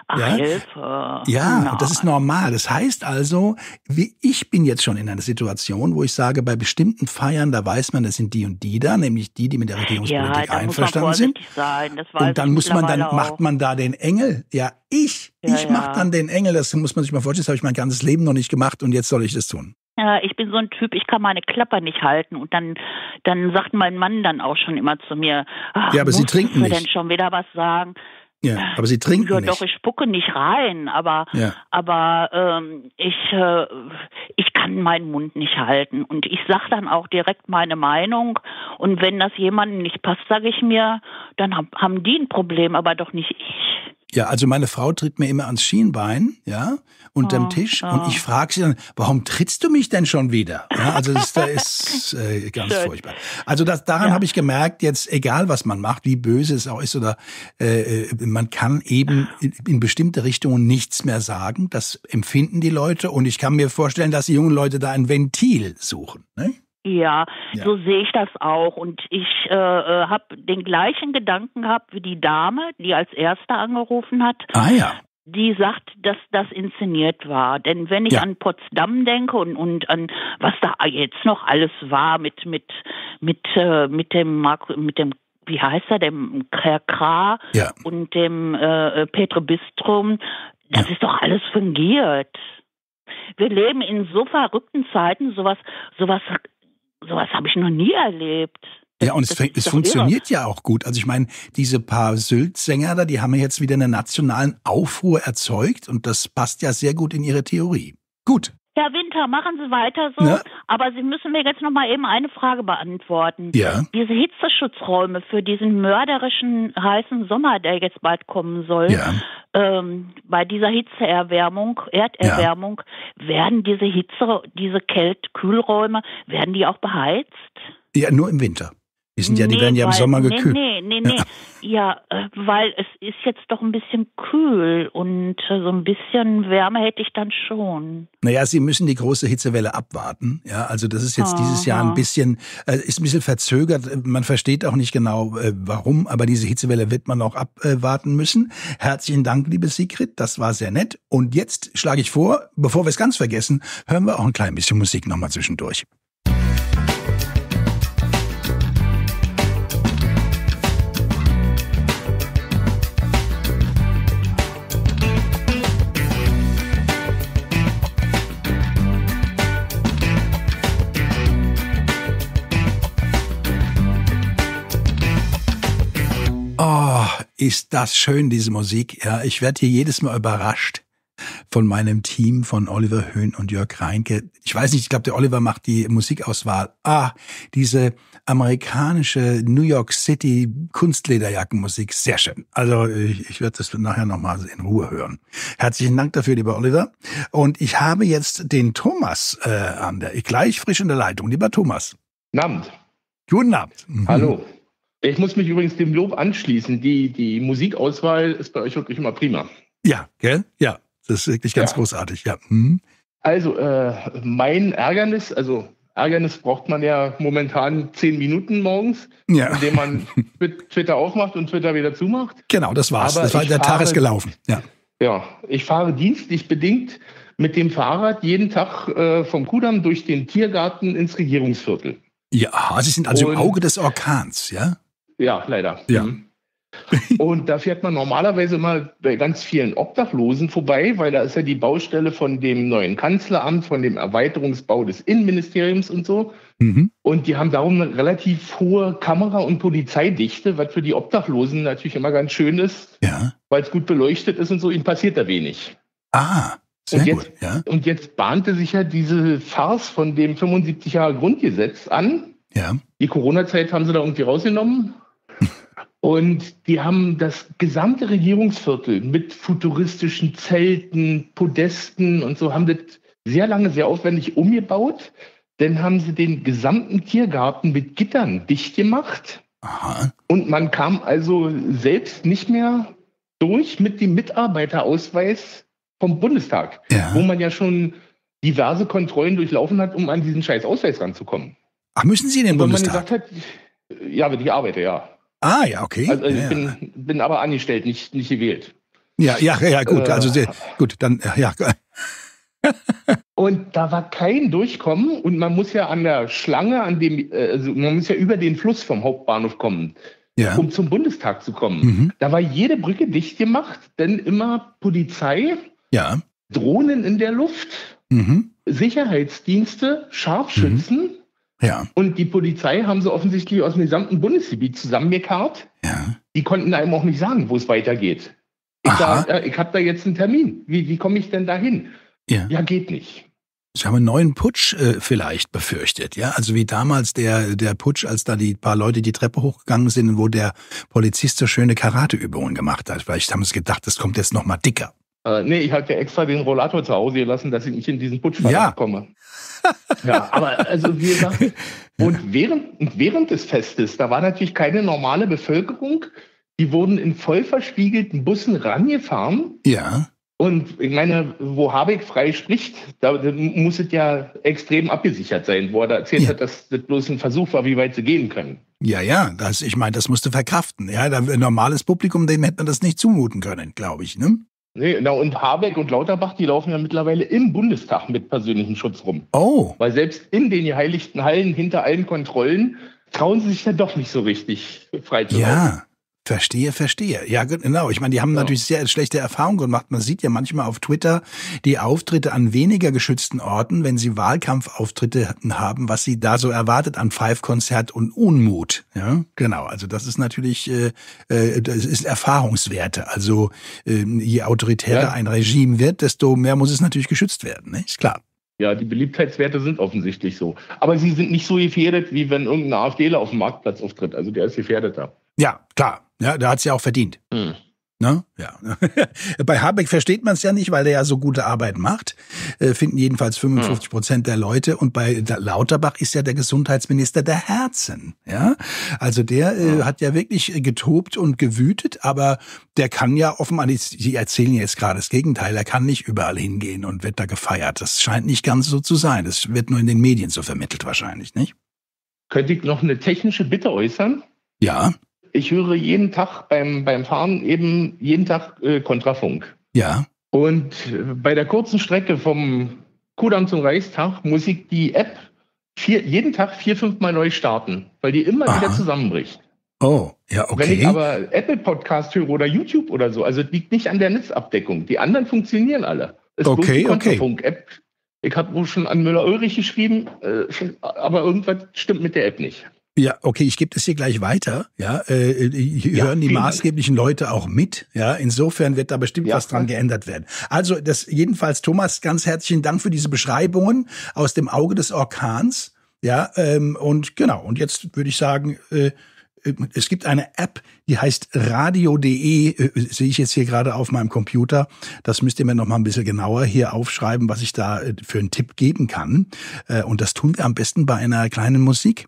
Ach, ja? Hilfe. Ja, Nein. und das ist normal. Das heißt also, wie ich bin jetzt schon in einer Situation, wo ich sage, bei bestimmten Feiern, da weiß man, das sind die und die da, nämlich die, die mit der Regierungspolitik ja, einverstanden sind. Sein, das weiß und dann ich muss man, dann auch. macht man da den Engel. Ja, ich, ja, ich ja. mach dann den Engel. Das muss man sich mal vorstellen. Das habe ich mein ganzes Leben noch nicht gemacht und jetzt soll ich das tun. Ja, ich bin so ein Typ, ich kann meine Klappe nicht halten und dann, dann sagt mein Mann dann auch schon immer zu mir, ach, ja, aber Sie musst trinken du nicht. denn schon wieder was sagen? Ja, aber Sie trinken ja, nicht. Doch, ich spucke nicht rein, aber, ja. aber ähm, ich, äh, ich kann meinen Mund nicht halten und ich sage dann auch direkt meine Meinung und wenn das jemandem nicht passt, sage ich mir, dann hab, haben die ein Problem, aber doch nicht ich. Ja, also meine Frau tritt mir immer ans Schienbein, ja, unterm oh, Tisch oh. und ich frage sie dann, warum trittst du mich denn schon wieder? Ja, also das, das ist äh, ganz Schön. furchtbar. Also das, daran Ja. habe ich gemerkt, jetzt egal was man macht, wie böse es auch ist oder äh, man kann eben in, in bestimmte Richtungen nichts mehr sagen. Das empfinden die Leute und ich kann mir vorstellen, dass die jungen Leute da ein Ventil suchen, ne? Ja, Ja. so sehe ich das auch. Und ich äh, habe den gleichen Gedanken gehabt wie die Dame, die als Erste angerufen hat. Ah ja. Die sagt, dass das inszeniert war. Denn wenn ich Ja. an Potsdam denke und, und an was da jetzt noch alles war mit mit mit äh, mit dem Marco, mit dem wie heißt er, dem Herr Krah Ja. und dem äh, Petro Bistrum, das Ja. ist doch alles fingiert. Wir leben in so verrückten Zeiten, sowas sowas Sowas habe ich noch nie erlebt. Das, Ja, und es, es funktioniert irre. ja auch gut. Also ich meine, diese paar Sylt-Sänger da, die haben ja jetzt wieder einen nationalen Aufruhr erzeugt und das passt ja sehr gut in ihre Theorie. Gut. Herr Winter, machen Sie weiter so, ja. aber Sie müssen mir jetzt noch mal eben eine Frage beantworten. Ja. Diese Hitzeschutzräume für diesen mörderischen heißen Sommer, der jetzt bald kommen soll, ja. ähm, bei dieser Hitzeerwärmung, Erderwärmung, ja. werden diese Hitze, diese Kält-Kühlräume, werden die auch beheizt? Ja, nur im Winter. Die sind ja, die nee, werden ja im weil, Sommer nee, gekühlt. Nee, nee, nee. Ja, ja, weil es ist jetzt doch ein bisschen kühl und so ein bisschen Wärme hätte ich dann schon. Naja, Sie müssen die große Hitzewelle abwarten. Ja, also das ist jetzt Aha. dieses Jahr ein bisschen, äh, ist ein bisschen verzögert. Man versteht auch nicht genau, äh, warum, aber diese Hitzewelle wird man auch abwarten müssen. Herzlichen Dank, liebe Sigrid, das war sehr nett. Und jetzt schlage ich vor, bevor wir es ganz vergessen, hören wir auch ein klein bisschen Musik nochmal zwischendurch. Oh, ist das schön, diese Musik. Ja, ich werde hier jedes Mal überrascht von meinem Team von Oliver Höhn und Jörg Reinke. Ich weiß nicht, ich glaube, der Oliver macht die Musikauswahl. Ah, diese amerikanische New York City Kunstlederjackenmusik, sehr schön. Also ich, ich werde das nachher nochmal in Ruhe hören. Herzlichen Dank dafür, lieber Oliver. Und ich habe jetzt den Thomas äh, an der, gleich frisch in der Leitung. Lieber Thomas. Guten Abend. Guten Abend. Mhm. Hallo. Ich muss mich übrigens dem Lob anschließen. Die, die Musikauswahl ist bei euch wirklich immer prima. Ja, gell? Ja, das ist wirklich ganz ja. großartig, ja. Hm. Also, äh, mein Ärgernis, also Ärgernis braucht man ja momentan zehn Minuten morgens, ja. indem man Twitter aufmacht und Twitter wieder zumacht. Genau, das war's. Aber das war, der fahre, Tag ist gelaufen. Ja. ja, ich fahre dienstlich bedingt mit dem Fahrrad jeden Tag äh, vom Kudamm durch den Tiergarten ins Regierungsviertel. Ja, Sie sind also und, im Auge des Orkans, ja? Ja, leider. Ja. Und da fährt man normalerweise mal bei ganz vielen Obdachlosen vorbei, weil da ist ja die Baustelle von dem neuen Kanzleramt, von dem Erweiterungsbau des Innenministeriums und so. Mhm. Und die haben darum eine relativ hohe Kamera- und Polizeidichte, was für die Obdachlosen natürlich immer ganz schön ist, ja. weil es gut beleuchtet ist und so, ihnen passiert da wenig. Ah, sehr und jetzt, gut. Ja. Und jetzt bahnte sich ja diese Farce von dem fünfundsiebzig Jahre Grundgesetz an. Ja. Die Corona-Zeit haben sie da irgendwie rausgenommen. Und die haben das gesamte Regierungsviertel mit futuristischen Zelten, Podesten und so, haben das sehr lange, sehr aufwendig umgebaut. Dann haben sie den gesamten Tiergarten mit Gittern dicht gemacht. Aha. Und man kam also selbst nicht mehr durch mit dem Mitarbeiterausweis vom Bundestag, ja. wo man ja schon diverse Kontrollen durchlaufen hat, um an diesen scheiß Ausweis ranzukommen. Ach, müssen Sie in den und Bundestag? Man gesagt hat, ja, wenn ich arbeite, ja. Ah, ja, okay. Also, also ja, ich bin, bin aber angestellt, nicht, nicht gewählt. Ja, ja, ja, gut. Also sehr, gut, dann, ja. Und da war kein Durchkommen und man muss ja an der Schlange, an dem, also man muss ja über den Fluss vom Hauptbahnhof kommen, ja. um zum Bundestag zu kommen. Mhm. Da war jede Brücke dicht gemacht, denn immer Polizei, ja. Drohnen in der Luft, mhm. Sicherheitsdienste, Scharfschützen. Mhm. Ja. Und die Polizei haben sie offensichtlich aus dem gesamten Bundesgebiet zusammengekarrt. Ja. Die konnten einem auch nicht sagen, wo es weitergeht. Ich, ich habe da jetzt einen Termin. Wie, wie komme ich denn da hin? Ja. ja, geht nicht. Sie haben einen neuen Putsch äh, vielleicht befürchtet, ja? Also wie damals der, der Putsch, als da die paar Leute die Treppe hochgegangen sind, wo der Polizist so schöne Karateübungen gemacht hat. Vielleicht haben sie gedacht, das kommt jetzt noch mal dicker. Äh, nee, ich hatte extra den Rollator zu Hause gelassen, dass ich nicht in diesen Putsch ja. komme. Ja, aber also wie gesagt, und während, und während des Festes, da war natürlich keine normale Bevölkerung. Die wurden in voll verspiegelten Bussen rangefahren. Ja. Und ich meine, wo Habeck frei spricht, da muss es ja extrem abgesichert sein, wo er da erzählt ja. hat, dass das bloß ein Versuch war, wie weit sie gehen können. Ja, ja, das, ich meine, das musste verkraften. Ja, ein normales Publikum, dem hätte man das nicht zumuten können, glaube ich, ne? Nee, na, und Habeck und Lauterbach, die laufen ja mittlerweile im Bundestag mit persönlichem Schutz rum. Oh. Weil selbst in den geheiligten Hallen hinter allen Kontrollen trauen sie sich ja doch nicht so richtig frei zu laufen. Ja. Verstehe, verstehe. Ja, genau. Ich meine, die haben ja. natürlich sehr schlechte Erfahrungen gemacht. Man sieht ja manchmal auf Twitter die Auftritte an weniger geschützten Orten, wenn sie Wahlkampfauftritte haben, was sie da so erwartet an Pfeifkonzert und Unmut. Ja, genau. Also das ist natürlich, äh, das ist Erfahrungswerte. Also äh, je autoritärer ja. ein Regime wird, desto mehr muss es natürlich geschützt werden. Ne? Ist klar. Ja, die Beliebtheitswerte sind offensichtlich so. Aber sie sind nicht so gefährdet, wie wenn irgendein AfDler auf dem Marktplatz auftritt. Also der ist gefährdeter. Ja, klar. Ja, da hat es ja auch verdient. Hm. Ne? Ja. Bei Habeck versteht man es ja nicht, weil der ja so gute Arbeit macht. Äh, finden jedenfalls fünfundfünfzig Prozent der Leute. Und bei der Lauterbach ist ja der Gesundheitsminister der Herzen. Ja, also der äh, hat ja wirklich getobt und gewütet, aber der kann ja offenbar, Sie erzählen jetzt gerade das Gegenteil, er kann nicht überall hingehen und wird da gefeiert. Das scheint nicht ganz so zu sein. Das wird nur in den Medien so vermittelt wahrscheinlich, nicht? Könnte ich noch eine technische Bitte äußern? Ja. Ich höre jeden Tag beim, beim Fahren eben jeden Tag äh, Kontrafunk. Ja. Und äh, bei der kurzen Strecke vom Kudamm zum Reichstag muss ich die App vier, jeden Tag vier, fünf Mal neu starten, weil die immer Aha. wieder zusammenbricht. Oh, ja, okay. Wenn ich aber Apple Podcast höre oder YouTube oder so, also es liegt nicht an der Netzabdeckung. Die anderen funktionieren alle. Es ist okay, bloß die okay. Kontrafunk-App. Ich habe wohl schon an Müller-Ulrich geschrieben, äh, aber irgendwas stimmt mit der App nicht. Ja, okay, ich gebe das hier gleich weiter. Ja, äh, ja, hören die maßgeblichen Dank. Leute auch mit. Ja, insofern wird da bestimmt ja, was dran geändert werden. Also, das jedenfalls, Thomas, ganz herzlichen Dank für diese Beschreibungen aus dem Auge des Orkans. Ja, ähm, und genau. Und jetzt würde ich sagen, äh, es gibt eine App, die heißt radio punkt de, äh, sehe ich jetzt hier gerade auf meinem Computer. Das müsst ihr mir noch mal ein bisschen genauer hier aufschreiben, was ich da äh, für einen Tipp geben kann. Äh, und das tun wir am besten bei einer kleinen Musik.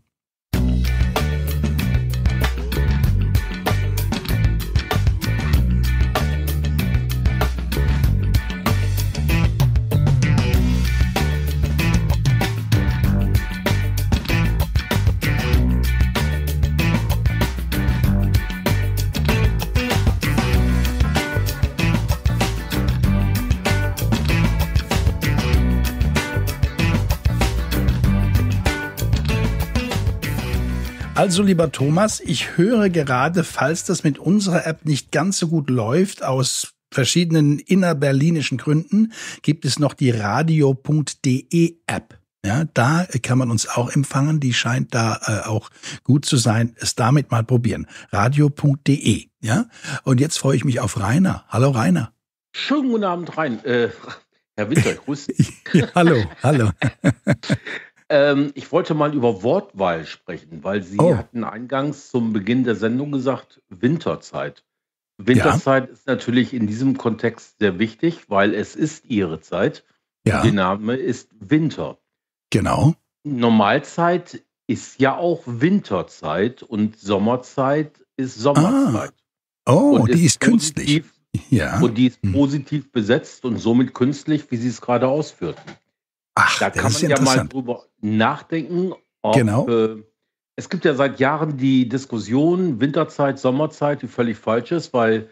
Also, lieber Thomas, ich höre gerade, falls das mit unserer App nicht ganz so gut läuft, aus verschiedenen innerberlinischen Gründen, gibt es noch die radio punkt de App. Ja, da kann man uns auch empfangen. Die scheint da äh, auch gut zu sein. Es damit mal probieren. radio punkt de. Ja, und jetzt freue ich mich auf Rainer. Hallo, Rainer. Schönen guten Abend, Rein. Äh, Herr Winter, grüß dich. Ja, hallo, hallo. Ähm, ich wollte mal über Wortwahl sprechen, weil Sie oh. hatten eingangs zum Beginn der Sendung gesagt, Winterzeit. Winterzeit ja. ist natürlich in diesem Kontext sehr wichtig, weil es ist Ihre Zeit. Ja. Der Name ist Winter. Genau. Normalzeit ist ja auch Winterzeit und Sommerzeit ist Sommerzeit. Ah. Oh, und die ist, ist künstlich. Ja. Und die ist hm. positiv besetzt und somit künstlich, wie Sie es gerade ausführten. Ach, da kann man ja mal drüber nachdenken. Ob, genau. Äh, es gibt ja seit Jahren die Diskussion Winterzeit, Sommerzeit, die völlig falsch ist, weil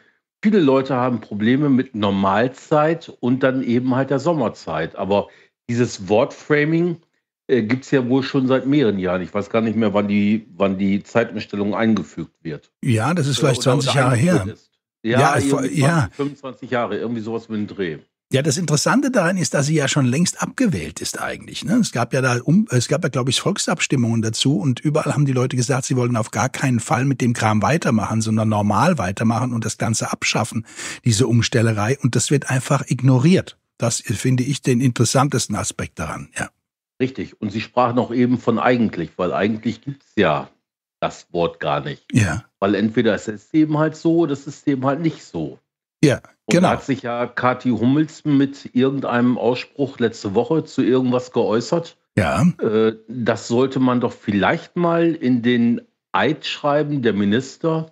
viele Leute haben Probleme mit Normalzeit und dann eben halt der Sommerzeit. Aber dieses Wortframing äh, gibt es ja wohl schon seit mehreren Jahren. Ich weiß gar nicht mehr, wann die, wann die Zeitumstellung eingefügt wird. Ja, das ist vielleicht oder, zwanzig oder Jahre her. Ist. Ja, ja, zwanzig, ja, fünfundzwanzig Jahre, irgendwie sowas mit dem Dreh. Ja, das Interessante daran ist, dass sie ja schon längst abgewählt ist eigentlich. Ne? Es gab ja da, um, es gab ja, glaube ich, Volksabstimmungen dazu und überall haben die Leute gesagt, sie wollen auf gar keinen Fall mit dem Kram weitermachen, sondern normal weitermachen und das Ganze abschaffen, diese Umstellerei. Und das wird einfach ignoriert. Das finde ich den interessantesten Aspekt daran, ja. Richtig. Und Sie sprachen auch eben von eigentlich, weil eigentlich gibt es ja das Wort gar nicht. Ja. Weil entweder ist das System halt so, das System halt nicht so. Ja, und genau. Da hat sich ja Kathi Hummels mit irgendeinem Ausspruch letzte Woche zu irgendwas geäußert. Ja. Äh, das sollte man doch vielleicht mal in den Eid schreiben der Minister,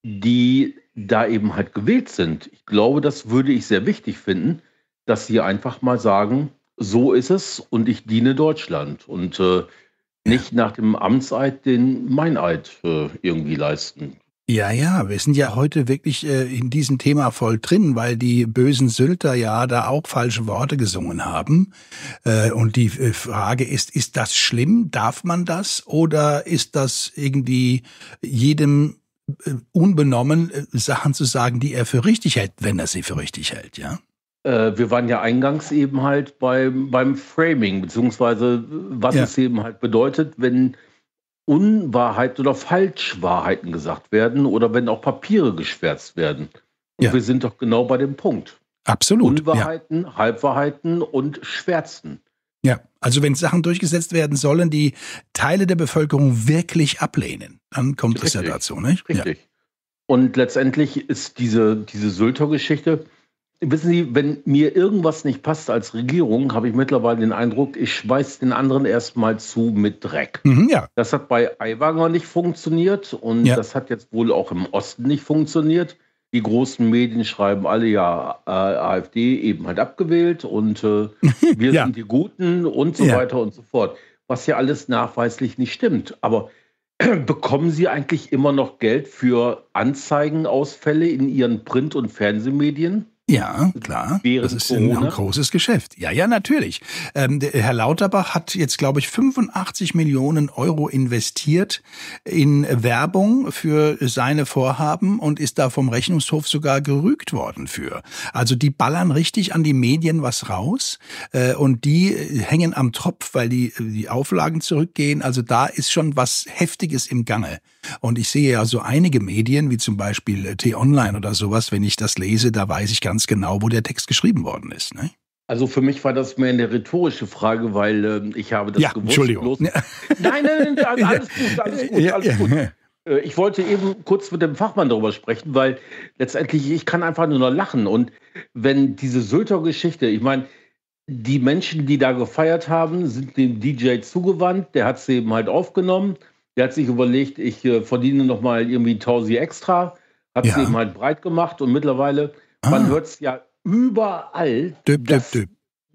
die da eben halt gewählt sind. Ich glaube, das würde ich sehr wichtig finden, dass sie einfach mal sagen, so ist es und ich diene Deutschland und äh, nicht nach dem Amtseid den Meineid äh, irgendwie leisten. Ja, ja, wir sind ja heute wirklich äh, in diesem Thema voll drin, weil die bösen Sylter ja da auch falsche Worte gesungen haben. Äh, und die äh, Frage ist, ist das schlimm? Darf man das? Oder ist das irgendwie jedem äh, unbenommen, äh, Sachen zu sagen, die er für richtig hält, wenn er sie für richtig hält, ja? Äh, wir waren ja eingangs eben halt beim, beim Framing, beziehungsweise was ja. es eben halt bedeutet, wenn Unwahrheit oder Falschwahrheiten gesagt werden oder wenn auch Papiere geschwärzt werden. Und ja. wir sind doch genau bei dem Punkt. Absolut. Unwahrheiten, ja. Halbwahrheiten und Schwärzen. Ja, also wenn Sachen durchgesetzt werden sollen, die Teile der Bevölkerung wirklich ablehnen, dann kommt es ja dazu, nicht? Richtig. Ja. Und letztendlich ist diese, diese Sylter-Geschichte, wissen Sie, wenn mir irgendwas nicht passt als Regierung, habe ich mittlerweile den Eindruck, ich schmeiß den anderen erstmal zu mit Dreck. Mhm, ja. Das hat bei Aiwanger nicht funktioniert und ja. das hat jetzt wohl auch im Osten nicht funktioniert. Die großen Medien schreiben alle ja äh, AfD eben halt abgewählt und äh, wir ja. sind die Guten und so ja. weiter und so fort. Was ja alles nachweislich nicht stimmt. Aber bekommen Sie eigentlich immer noch Geld für Anzeigenausfälle in Ihren Print- und Fernsehmedien? Ja, klar. Während das ist ein, ein großes Geschäft. Ja, ja, natürlich. Ähm, der Herr Lauterbach hat jetzt, glaube ich, fünfundachtzig Millionen Euro investiert in Werbung für seine Vorhaben und ist da vom Rechnungshof sogar gerügt worden für. Also die ballern richtig an die Medien was raus äh, und die hängen am Tropf, weil die, die Auflagen zurückgehen. Also da ist schon was Heftiges im Gange. Und ich sehe ja so einige Medien, wie zum Beispiel T-Online oder sowas, wenn ich das lese, da weiß ich ganz genau, wo der Text geschrieben worden ist. Ne? Also für mich war das mehr eine rhetorische Frage, weil äh, ich habe das ja, gewusst. Entschuldigung. Bloß nein, nein, nein, alles gut, alles gut, alles gut. Äh, ich wollte eben kurz mit dem Fachmann darüber sprechen, weil letztendlich, ich kann einfach nur noch lachen. Und wenn diese Sylter-Geschichte, ich meine, die Menschen, die da gefeiert haben, sind dem D J zugewandt, der hat es eben halt aufgenommen. Der hat sich überlegt, ich äh, verdiene noch mal irgendwie tausend extra, hat es ja. eben halt breit gemacht und mittlerweile, ah. man hört es ja überall. Döp, döp, döp.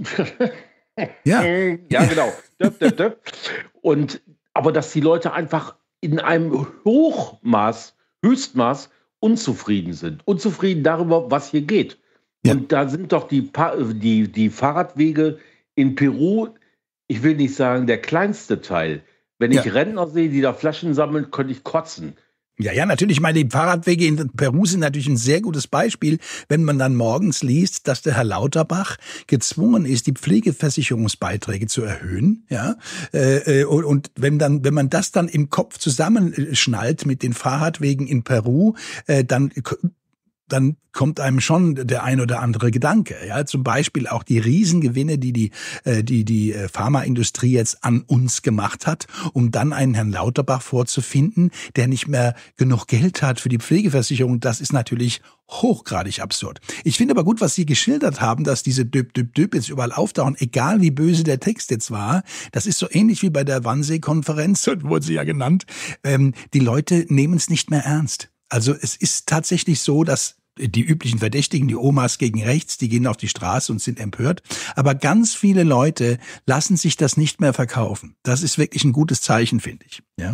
ja. ja, genau. Döp, döp, döp. Und, aber dass die Leute einfach in einem Hochmaß, Höchstmaß unzufrieden sind. Unzufrieden darüber, was hier geht. Ja. Und da sind doch die, die, die Fahrradwege in Peru, ich will nicht sagen, der kleinste Teil. Wenn ich ja. Rentner sehe, die da Flaschen sammeln, könnte ich kotzen. Ja, ja, natürlich. Ich meine, die Fahrradwege in Peru sind natürlich ein sehr gutes Beispiel, wenn man dann morgens liest, dass der Herr Lauterbach gezwungen ist, die Pflegeversicherungsbeiträge zu erhöhen. Ja, äh, und, und wenn dann, wenn man das dann im Kopf zusammenschnallt mit den Fahrradwegen in Peru, äh, dann dann kommt einem schon der ein oder andere Gedanke. Ja, zum Beispiel auch die Riesengewinne, die die, die, die Pharmaindustrie jetzt an uns gemacht hat, um dann einen Herrn Lauterbach vorzufinden, der nicht mehr genug Geld hat für die Pflegeversicherung. Das ist natürlich hochgradig absurd. Ich finde aber gut, was Sie geschildert haben, dass diese Döp, Döp, Döp jetzt überall auftauchen, egal wie böse der Text jetzt war. Das ist so ähnlich wie bei der Wannsee-Konferenz, wurde sie ja genannt. Die Leute nehmen es nicht mehr ernst. Also es ist tatsächlich so, dass die üblichen Verdächtigen, die Omas gegen rechts, die gehen auf die Straße und sind empört. Aber ganz viele Leute lassen sich das nicht mehr verkaufen. Das ist wirklich ein gutes Zeichen, finde ich. Ja?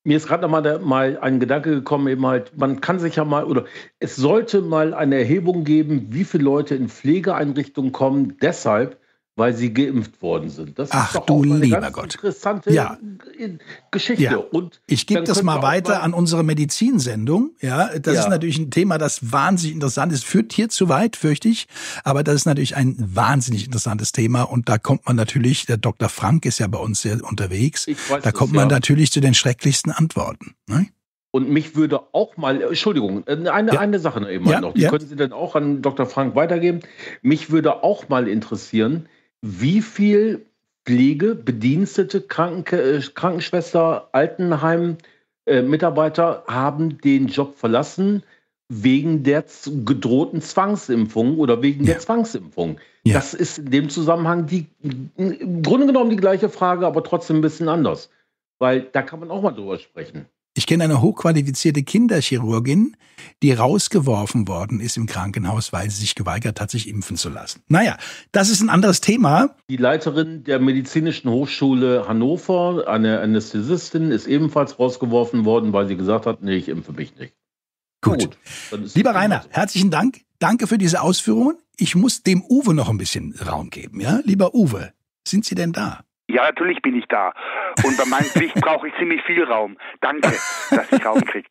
Mir ist gerade noch mal, der, mal ein Gedanke gekommen, eben halt, man kann sich ja mal, oder es sollte mal eine Erhebung geben, wie viele Leute in Pflegeeinrichtungen kommen, deshalb, weil sie geimpft worden sind. Das Ach, ist doch du auch eine lieber ganz Gott. interessante ja. Geschichte. Ja. Und ich gebe das mal weiter mal an unsere Medizinsendung. Ja, das ja. ist natürlich ein Thema, das wahnsinnig interessant ist. Führt hier zu weit, fürchte ich. Aber das ist natürlich ein wahnsinnig interessantes Thema. Und da kommt man natürlich, der Doktor Frank ist ja bei uns sehr unterwegs. Ich weiß da kommt das, man ja. natürlich zu den schrecklichsten Antworten. Ne? Und mich würde auch mal, Entschuldigung, eine, ja. eine Sache eben ja, noch, die ja. können Sie dann auch an Doktor Frank weitergeben. Mich würde auch mal interessieren, wie viel Pflege, Bedienstete, Kranken, Krankenschwester, Altenheim, äh, Mitarbeiter haben den Job verlassen wegen der gedrohten Zwangsimpfung oder wegen ja. der Zwangsimpfung. Ja. Das ist in dem Zusammenhang die, im Grunde genommen die gleiche Frage, aber trotzdem ein bisschen anders. Weil da kann man auch mal drüber sprechen. Ich kenne eine hochqualifizierte Kinderchirurgin, die rausgeworfen worden ist im Krankenhaus, weil sie sich geweigert hat, sich impfen zu lassen. Naja, das ist ein anderes Thema. Die Leiterin der Medizinischen Hochschule Hannover, eine Anästhesistin, ist ebenfalls rausgeworfen worden, weil sie gesagt hat, nee, ich impfe mich nicht. Gut. Gut. Lieber Rainer, herzlichen Dank. Danke für diese Ausführungen. Ich muss dem Uwe noch ein bisschen Raum geben. Ja, lieber Uwe, sind Sie denn da? Ja, natürlich bin ich da. Und bei meinem Pflicht brauche ich ziemlich viel Raum. Danke, dass ich Raum kriege.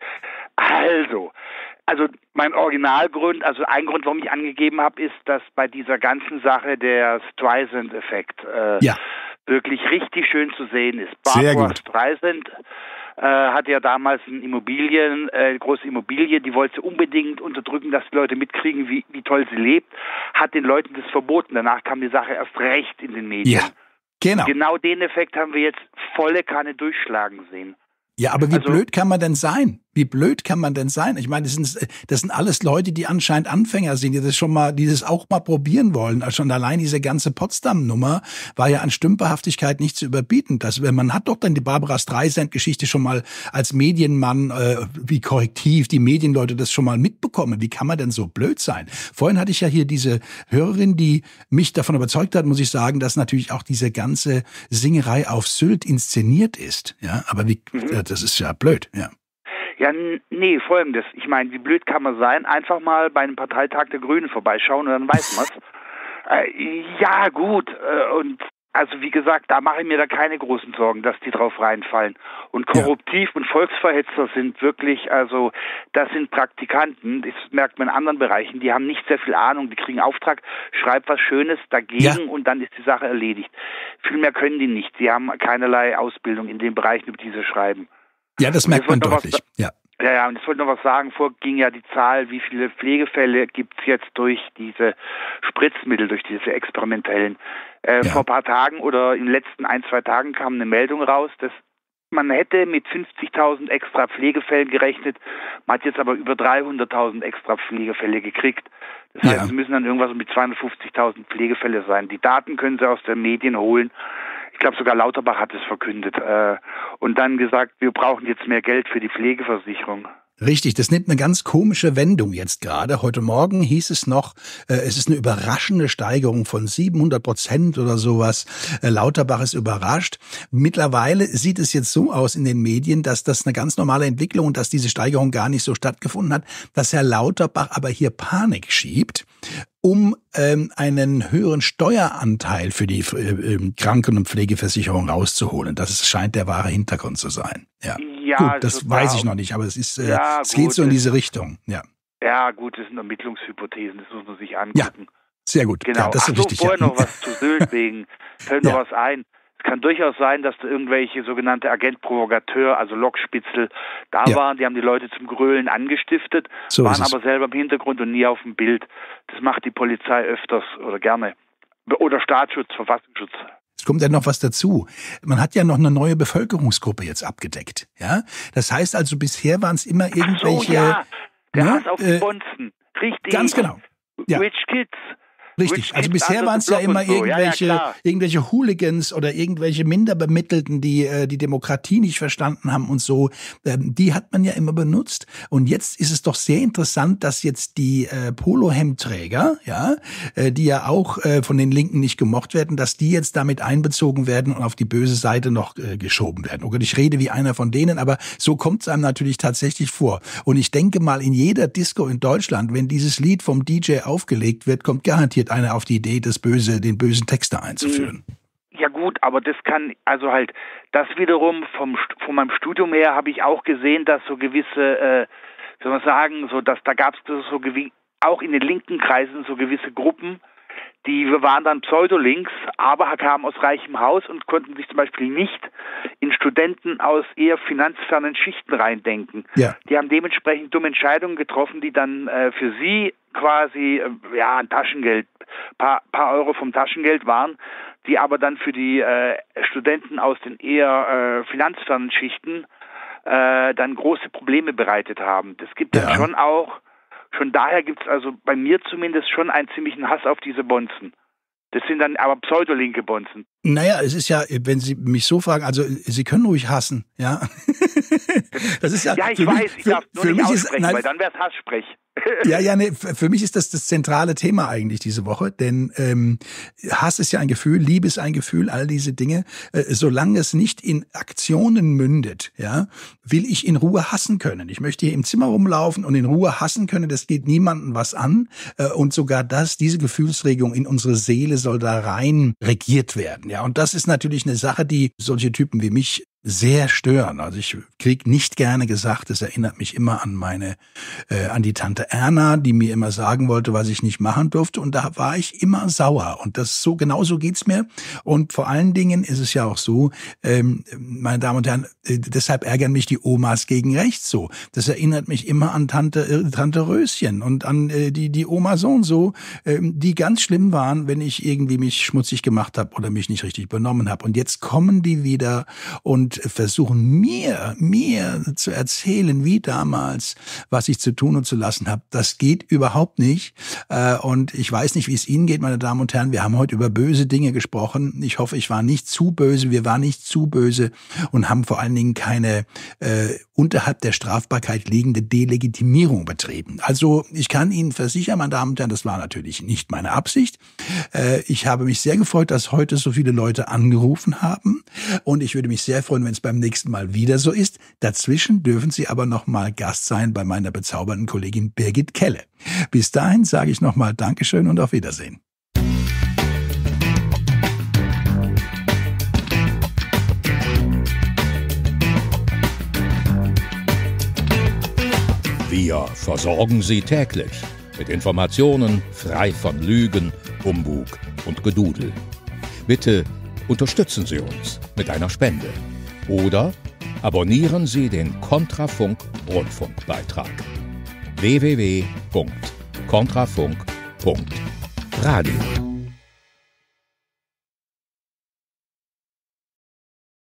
Also, also mein Originalgrund, also ein Grund, warum ich angegeben habe, ist, dass bei dieser ganzen Sache der Streisand-Effekt äh, ja. wirklich richtig schön zu sehen ist. Sehr Barbara gut. Streisand äh, hatte ja damals eine Immobilien, äh, große Immobilie, die wollte sie unbedingt unterdrücken, dass die Leute mitkriegen, wie, wie toll sie lebt, hat den Leuten das verboten. Danach kam die Sache erst recht in den Medien. Ja. Genau. Genau den Effekt haben wir jetzt volle Kanne durchschlagen sehen. Ja, aber wie also, blöd kann man denn sein? Wie blöd kann man denn sein? Ich meine, das sind, das sind alles Leute, die anscheinend Anfänger sind, die das schon mal, die das auch mal probieren wollen. Also schon allein diese ganze Potsdam-Nummer war ja an Stümperhaftigkeit nicht zu überbieten. Das, man hat doch dann die Barbara Streisand-Geschichte schon mal als Medienmann, äh, wie korrektiv die Medienleute das schon mal mitbekommen. Wie kann man denn so blöd sein? Vorhin hatte ich ja hier diese Hörerin, die mich davon überzeugt hat, muss ich sagen, dass natürlich auch diese ganze Singerei auf Sylt inszeniert ist. Ja, aber wie, mhm. das ist ja blöd, ja. Ja, nee, folgendes. Ich meine, wie blöd kann man sein? Einfach mal bei einem Parteitag der Grünen vorbeischauen und dann weiß man's. äh, ja, gut. Äh, und also wie gesagt, da mache ich mir da keine großen Sorgen, dass die drauf reinfallen. Und korruptiv ja. und Volksverhetzer sind wirklich, also das sind Praktikanten, das merkt man in anderen Bereichen, die haben nicht sehr viel Ahnung, die kriegen Auftrag, schreib was Schönes dagegen ja. und dann ist die Sache erledigt. Viel mehr können die nicht. Die haben keinerlei Ausbildung in den Bereichen, über die sie schreiben. Ja, das merkt man deutlich. Was, ja. ja, ja, und ich wollte noch was sagen. Vorher ging ja die Zahl, wie viele Pflegefälle gibt es jetzt durch diese Spritzmittel, durch diese experimentellen. Äh, ja. Vor ein paar Tagen oder in den letzten ein, zwei Tagen kam eine Meldung raus, dass man hätte mit fünfzigtausend extra Pflegefällen gerechnet, man hat jetzt aber über dreihunderttausend extra Pflegefälle gekriegt. Das heißt, ja. es müssen dann irgendwas mit zweihundertfünfzigtausend Pflegefälle sein. Die Daten können Sie aus den Medien holen. Ich glaube, sogar Lauterbach hat es verkündet äh, und dann gesagt, wir brauchen jetzt mehr Geld für die Pflegeversicherung. Richtig, das nimmt eine ganz komische Wendung jetzt gerade. Heute Morgen hieß es noch, äh, es ist eine überraschende Steigerung von siebenhundert Prozent oder sowas. Äh, Lauterbach ist überrascht. Mittlerweile sieht es jetzt so aus in den Medien, dass das eine ganz normale Entwicklung und dass diese Steigerung gar nicht so stattgefunden hat, dass Herr Lauterbach aber hier Panik schiebt, um ähm, einen höheren Steueranteil für die äh, Kranken- und Pflegeversicherung rauszuholen. Das scheint der wahre Hintergrund zu sein. Ja, ja gut, das weiß ich noch nicht, aber es ist, äh, ja, es geht gut, so in diese Richtung. Ja, ja gut, das sind Ermittlungshypothesen, das muss man sich angucken. Ja, sehr gut. Genau. Ja, das ist Ach so, richtig. vorher Ja. noch was zu Sylt wegen, fällt noch Ja. was ein. Es kann durchaus sein, dass da irgendwelche sogenannte Agent-Provokateur, also Lockspitzel, da Ja. waren. Die haben die Leute zum Grölen angestiftet, So waren ist es. aber selber im Hintergrund und nie auf dem Bild. Das macht die Polizei öfters oder gerne. Oder Staatsschutz, Verfassungsschutz. Es kommt ja noch was dazu. Man hat ja noch eine neue Bevölkerungsgruppe jetzt abgedeckt. Ja, das heißt also, bisher waren es immer irgendwelche. Ach so, ja, der ne, Hass auf die äh, Bonzen. Richtig. Ganz genau. Ja. Rich Kids. Richtig, also bisher waren es ja immer so. irgendwelche, ja, ja, irgendwelche Hooligans oder irgendwelche Minderbemittelten, die äh, die Demokratie nicht verstanden haben und so. Ähm, die hat man ja immer benutzt. Und jetzt ist es doch sehr interessant, dass jetzt die äh, Polohemdträger, ja, äh, die ja auch äh, von den Linken nicht gemocht werden, dass die jetzt damit einbezogen werden und auf die böse Seite noch äh, geschoben werden. Oh Gott, ich rede wie einer von denen, aber so kommt es einem natürlich tatsächlich vor. Und ich denke mal, in jeder Disco in Deutschland, wenn dieses Lied vom D J aufgelegt wird, kommt garantiert einer auf die Idee, das böse, den bösen Text da einzuführen. Ja gut, aber das kann, also halt, das wiederum vom von meinem Studium her habe ich auch gesehen, dass so gewisse, äh, soll man sagen, so dass da gab es so gewi- auch in den linken Kreisen so gewisse Gruppen, die waren dann Pseudolinks, aber kamen aus reichem Haus und konnten sich zum Beispiel nicht in Studenten aus eher finanzfernen Schichten reindenken. Ja. Die haben dementsprechend dumme Entscheidungen getroffen, die dann äh, für sie quasi äh, ja ein Taschengeld, paar, paar Euro vom Taschengeld waren, die aber dann für die äh, Studenten aus den eher äh, finanzfernen Schichten äh, dann große Probleme bereitet haben. Das gibt es ja. schon auch. Schon daher gibt es also bei mir zumindest schon einen ziemlichen Hass auf diese Bonzen. Das sind dann aber pseudolinke Bonzen. Naja, es ist ja, wenn Sie mich so fragen, also Sie können ruhig hassen, ja. Das ist ja. Ja, ich weiß, mich, ich darf nur für nicht mich aussprechen, ist, nein, weil dann wäre es Hasssprech. Ja, ja, nee, für mich ist das das zentrale Thema eigentlich diese Woche, denn ähm, Hass ist ja ein Gefühl, Liebe ist ein Gefühl, all diese Dinge. Äh, solange es nicht in Aktionen mündet, ja, will ich in Ruhe hassen können. Ich möchte hier im Zimmer rumlaufen und in Ruhe hassen können. Das geht niemandem was an. Äh, und sogar das, diese Gefühlsregung in unsere Seele soll da rein regiert werden. Ja, und das ist natürlich eine Sache, die solche Typen wie mich sehr stören. Also ich krieg nicht gerne gesagt, es erinnert mich immer an meine, äh, an die Tante Erna, die mir immer sagen wollte, was ich nicht machen durfte. Und da war ich immer sauer. Und das so, genau so geht's mir. Und vor allen Dingen ist es ja auch so, ähm, meine Damen und Herren, äh, deshalb ärgern mich die Omas gegen rechts so. Das erinnert mich immer an Tante, äh, Tante Röschen und an äh, die, die Oma so und so, äh, die ganz schlimm waren, wenn ich irgendwie mich schmutzig gemacht habe oder mich nicht richtig benommen habe. Und jetzt kommen die wieder und versuchen mir, mir zu erzählen, wie damals, was ich zu tun und zu lassen habe. Das geht überhaupt nicht. Und ich weiß nicht, wie es Ihnen geht, meine Damen und Herren. Wir haben heute über böse Dinge gesprochen. Ich hoffe, ich war nicht zu böse. Wir waren nicht zu böse und haben vor allen Dingen keine äh, unterhalb der Strafbarkeit liegende Delegitimierung betrieben. Also ich kann Ihnen versichern, meine Damen und Herren, das war natürlich nicht meine Absicht. Äh, ich habe mich sehr gefreut, dass heute so viele Leute angerufen haben. Und ich würde mich sehr freuen, wenn es beim nächsten Mal wieder so ist. Dazwischen dürfen Sie aber noch mal Gast sein bei meiner bezaubernden Kollegin Birgit Kelle. Bis dahin sage ich noch mal Dankeschön und auf Wiedersehen. Wir versorgen Sie täglich mit Informationen frei von Lügen, Humbug und Gedudel. Bitte unterstützen Sie uns mit einer Spende. Oder abonnieren Sie den Kontrafunk Rundfunkbeitrag. w w w punkt kontrafunk punkt radio